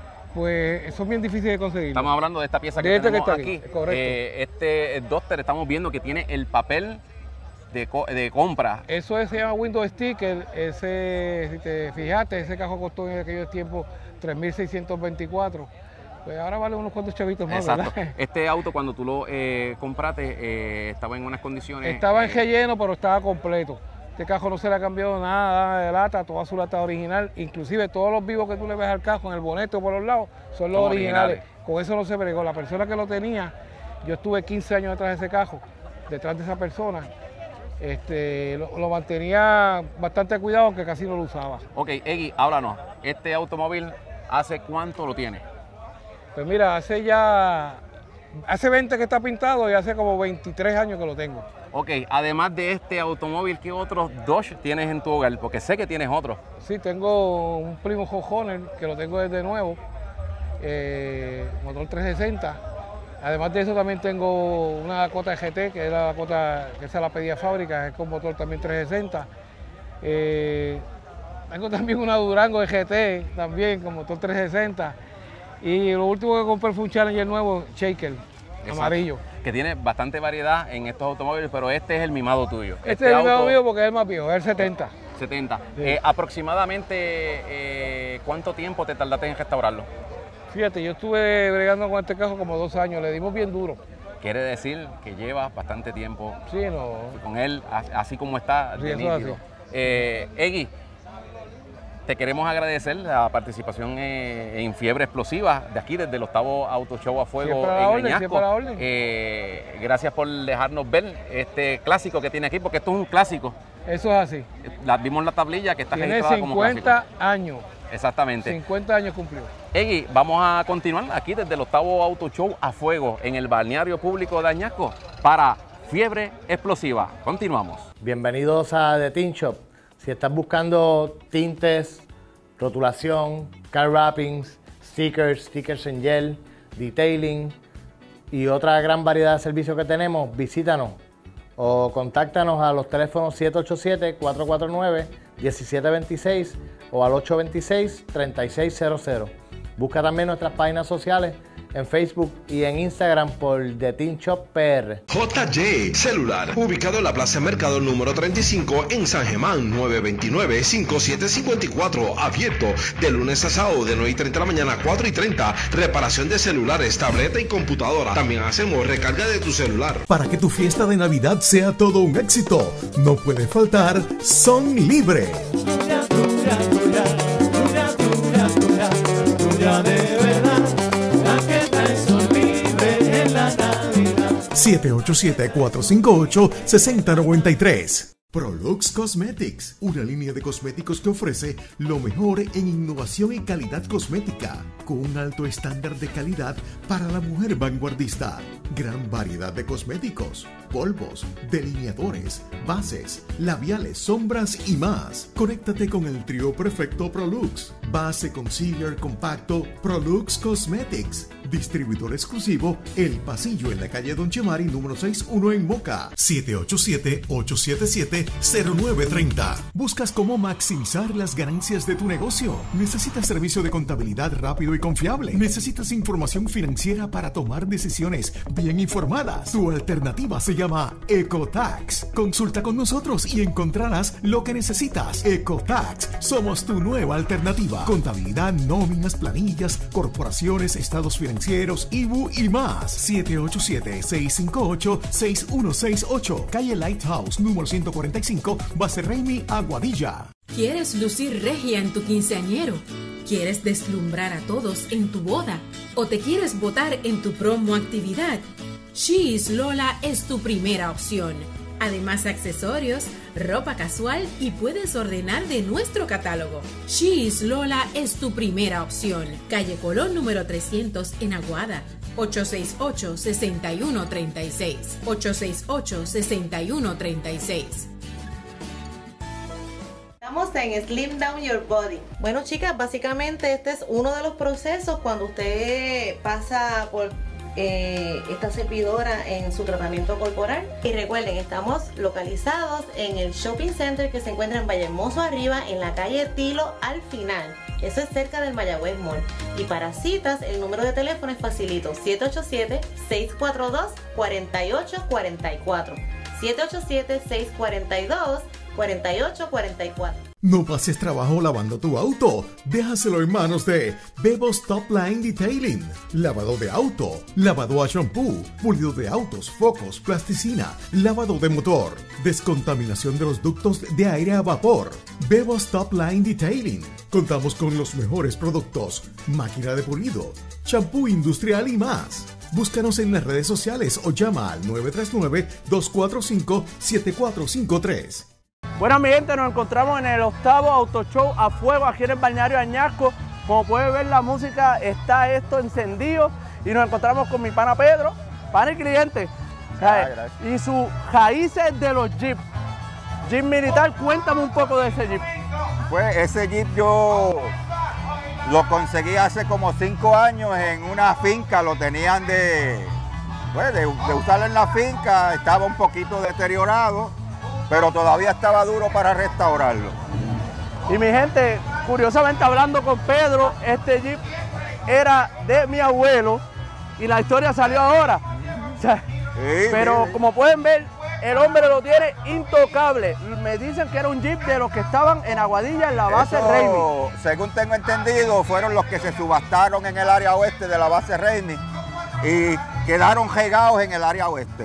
pues son bien difíciles de conseguir. Estamos hablando de esta pieza que de este tenemos que está aquí. aquí. Correcto. Eh, este Duster estamos viendo que tiene el papel de, co de compra. Eso es, se llama Window Sticker. Ese, si te fijaste, ese cajo costó en aquellos tiempos tres mil seiscientos veinticuatro. Pues ahora vale unos cuantos chavitos más, Exacto. ¿verdad? Este auto cuando tú lo eh, compraste eh, estaba en unas condiciones... Estaba eh, en relleno, pero estaba completo. Este cajo no se le ha cambiado nada de lata, toda su lata original. Inclusive todos los vivos que tú le ves al cajo en el bonete o por los lados son los Son originales. originales. Con eso no se bregó. La persona que lo tenía, yo estuve quince años detrás de ese cajo, detrás de esa persona. Este, lo, lo mantenía bastante cuidado, aunque casi no lo usaba. Ok, Eggy, háblanos. ¿Este automóvil hace cuánto lo tiene? Pues mira, hace ya, hace veinte que está pintado y hace como veintitrés años que lo tengo. Ok, además de este automóvil, ¿qué otros Dodge tienes en tu hogar? Porque sé que tienes otros. Sí, tengo un primo Honner que lo tengo desde nuevo, eh, motor trescientos sesenta. Además de eso también tengo una Dakota G T, que es la Dakota que se la pedía fábrica, es con motor también trescientos sesenta. Eh, tengo también una Durango G T también con motor trescientos sesenta. Y lo último que compré fue un Challenger nuevo, Shaker, Exacto. amarillo. Que tiene bastante variedad en estos automóviles, pero este es el mimado tuyo. Este, este es el auto, mimado mío porque es el más viejo, es el setenta. setenta. Sí. Eh, aproximadamente, eh, ¿cuánto tiempo te tardaste en restaurarlo? Fíjate, yo estuve bregando con este cajo como dos años, le dimos bien duro. Quiere decir que llevas bastante tiempo sí, no. con él, así como está, sí, de nítido. Eh, Eggy, te queremos agradecer la participación eh, en Fiebre Explosiva de aquí, desde el octavo Auto Show a Fuego en orden, Añasco. Eh, gracias por dejarnos ver este clásico que tiene aquí, porque esto es un clásico. Eso es así. La, vimos la tablilla que está tiene registrada como clásico. cincuenta años. Exactamente. cincuenta años cumplió. Eggy, vamos a continuar aquí desde el octavo Auto Show a Fuego en el balneario público de Añasco para Fiebre Explosiva. Continuamos. Bienvenidos a The Tint Shop. Si estás buscando tintes, rotulación, car wrappings, stickers, stickers en gel, detailing y otra gran variedad de servicios que tenemos, visítanos o contáctanos a los teléfonos siete ocho siete, cuatro cuatro nueve, uno siete dos seis o al ocho dos seis, tres seis cero cero. Busca también nuestras páginas sociales en Facebook y en Instagram por The Tint Shop P R. J J Celular, ubicado en la Plaza Mercado número treinta y cinco en San Germán, nueve dos nueve, cinco siete cinco cuatro, abierto de lunes a sábado de nueve y treinta de la mañana a cuatro y treinta, reparación de celulares, tableta y computadora. También hacemos recarga de tu celular. Para que tu fiesta de Navidad sea todo un éxito, no puede faltar Son Libre. siete ocho siete, cuatro cinco ocho, seis cero nueve tres. Prolux Cosmetics, una línea de cosméticos que ofrece lo mejor en innovación y calidad cosmética, con un alto estándar de calidad para la mujer vanguardista. Gran variedad de cosméticos, polvos, delineadores, bases, labiales, sombras y más. Conéctate con el trío perfecto Prolux. Base concealer compacto Prolux Cosmetics. Distribuidor exclusivo El Pasillo en la calle Don Chemari número sesenta y uno en Moca. siete ocho siete, ocho siete siete, cero nueve tres cero. ¿Buscas cómo maximizar las ganancias de tu negocio? ¿Necesitas servicio de contabilidad rápido y confiable? ¿Necesitas información financiera para tomar decisiones bien informadas? Tu alternativa se llama EcoTax. Consulta con nosotros y encontrarás lo que necesitas. EcoTax, somos tu nueva alternativa. Contabilidad, nóminas, planillas, corporaciones, estados financieros, I B U y más. siete ocho siete, seis cinco ocho, seis uno seis ocho. Calle Lighthouse, número ciento cuarenta y cinco, Base Raimi, Aguadilla. ¿Quieres lucir regia en tu quinceañero? ¿Quieres deslumbrar a todos en tu boda? ¿O te quieres votar en tu promo actividad? She's Lola es tu primera opción. Además, accesorios, ropa casual y puedes ordenar de nuestro catálogo. She's Lola es tu primera opción. Calle Colón número trescientos en Aguada. ocho seis ocho, seis uno tres seis. ocho seis ocho, seis uno tres seis. Estamos en Slim Down Your Body. Bueno, chicas, básicamente este es uno de los procesos cuando usted pasa por eh, esta servidora en su tratamiento corporal. Y recuerden, estamos localizados en el Shopping Center que se encuentra en Vallehermoso arriba, en la calle Tilo al final. Eso es cerca del Mayagüez Mall. Y para citas, el número de teléfono es facilito: siete ocho siete, seis cuatro dos, cuatro ocho cuatro cuatro. siete ocho siete, seis cuatro dos, cuatro ocho cuatro cuatro. No pases trabajo lavando tu auto. Déjaselo en manos de Bebo's Top Line Detailing. Lavado de auto, lavado a shampoo, pulido de autos, focos, plasticina, lavado de motor, descontaminación de los ductos de aire a vapor. Bebo's Top Line Detailing. Contamos con los mejores productos, máquina de pulido, shampoo industrial y más. Búscanos en las redes sociales o llama al nueve tres nueve, dos cuatro cinco, siete cuatro cinco tres. Bueno, mi gente, nos encontramos en el octavo Auto Show a fuego aquí en el balneario Añasco. Como pueden ver, la música está esto encendido y nos encontramos con mi pana Pedro, pana y cliente, ah, y sus raíces de los Jeep. Jeep militar, cuéntame un poco de ese Jeep. Pues ese Jeep yo lo conseguí hace como cinco años en una finca, lo tenían de, pues, de, de usarlo en la finca, estaba un poquito deteriorado, pero todavía estaba duro para restaurarlo. Y mi gente, curiosamente hablando con Pedro, este Jeep era de mi abuelo y la historia salió ahora. O sea, sí, pero sí, como pueden ver, el hombre lo tiene intocable. Me dicen que era un Jeep de los que estaban en Aguadilla, en la base Eso, Raimi. Según tengo entendido, fueron los que se subastaron en el área oeste de la base Raimi y quedaron regados en el área oeste.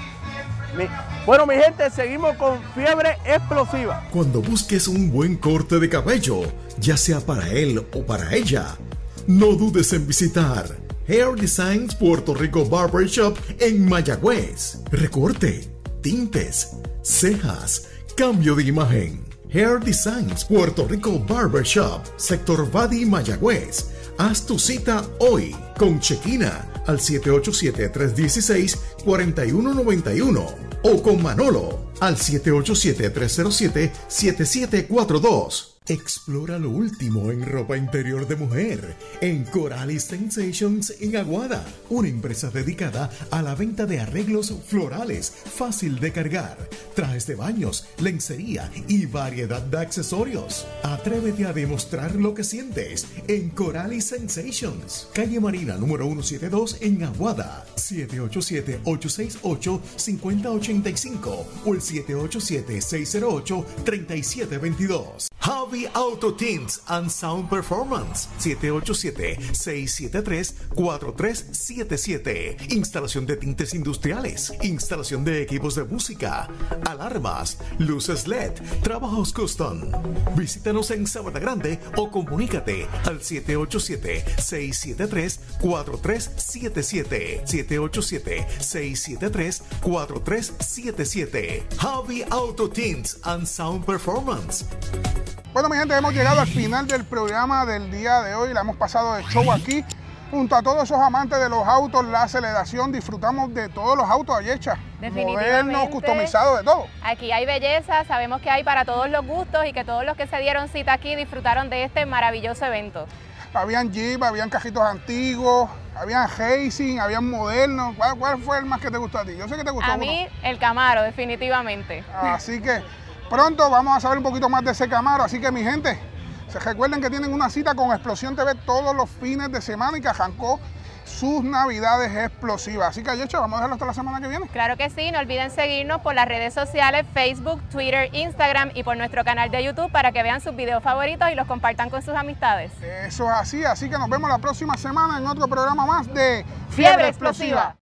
Mi, bueno, mi gente, seguimos con Fiebre Explosiva. Cuando busques un buen corte de cabello, ya sea para él o para ella, no dudes en visitar Hair Designs Puerto Rico Barbershop en Mayagüez. Recorte, tintes, cejas, cambio de imagen. Hair Designs Puerto Rico Barbershop, Sector Badi, Mayagüez. Haz tu cita hoy con Chequina al siete ocho siete, tres uno seis, cuatro uno nueve uno o con Manolo al siete ocho siete, tres cero siete, siete siete cuatro dos. Explora lo último en ropa interior de mujer en Coralis Sensations en Aguada, una empresa dedicada a la venta de arreglos florales, fácil de cargar, trajes de baños, lencería y variedad de accesorios. Atrévete a demostrar lo que sientes en Coralis Sensations, calle Marina número ciento setenta y dos en Aguada, siete ocho siete, ocho seis ocho, cinco cero ocho cinco o el siete ocho siete, seis cero ocho, tres siete dos dos. Javi Auto Tints and Sound Performance, siete ocho siete, seis siete tres, cuatro tres siete siete. Instalación de tintes industriales, instalación de equipos de música, alarmas, luces L E D, trabajos custom. Visítanos en Sabana Grande o comunícate al siete ocho siete, seis siete tres, cuatro tres siete siete. siete ocho siete, seis siete tres, cuatro tres siete siete. Javi Auto Tints and Sound Performance. Bueno, mi gente, hemos llegado al final del programa del día de hoy. La hemos pasado de show aquí. Junto a todos esos amantes de los autos, la aceleración, disfrutamos de todos los autos, Ayecha. Modernos, customizados, de todo. Aquí hay belleza, sabemos que hay para todos los gustos y que todos los que se dieron cita aquí disfrutaron de este maravilloso evento. Habían Jeep, habían cajitos antiguos, habían racing, habían modernos. ¿Cuál, ¿Cuál fue el más que te gustó a ti? Yo sé que te gustó A uno. mí, el Camaro, definitivamente. Así que pronto vamos a saber un poquito más de ese Camaro. Así que, mi gente, se recuerden que tienen una cita con Explosión T V todos los fines de semana y que arrancó sus navidades explosivas. Así que, Yecha, vamos a dejarlo hasta la semana que viene. Claro que sí, no olviden seguirnos por las redes sociales, Facebook, Twitter, Instagram y por nuestro canal de YouTube para que vean sus videos favoritos y los compartan con sus amistades. Eso es así, así que nos vemos la próxima semana en otro programa más de Fiebre Explosiva.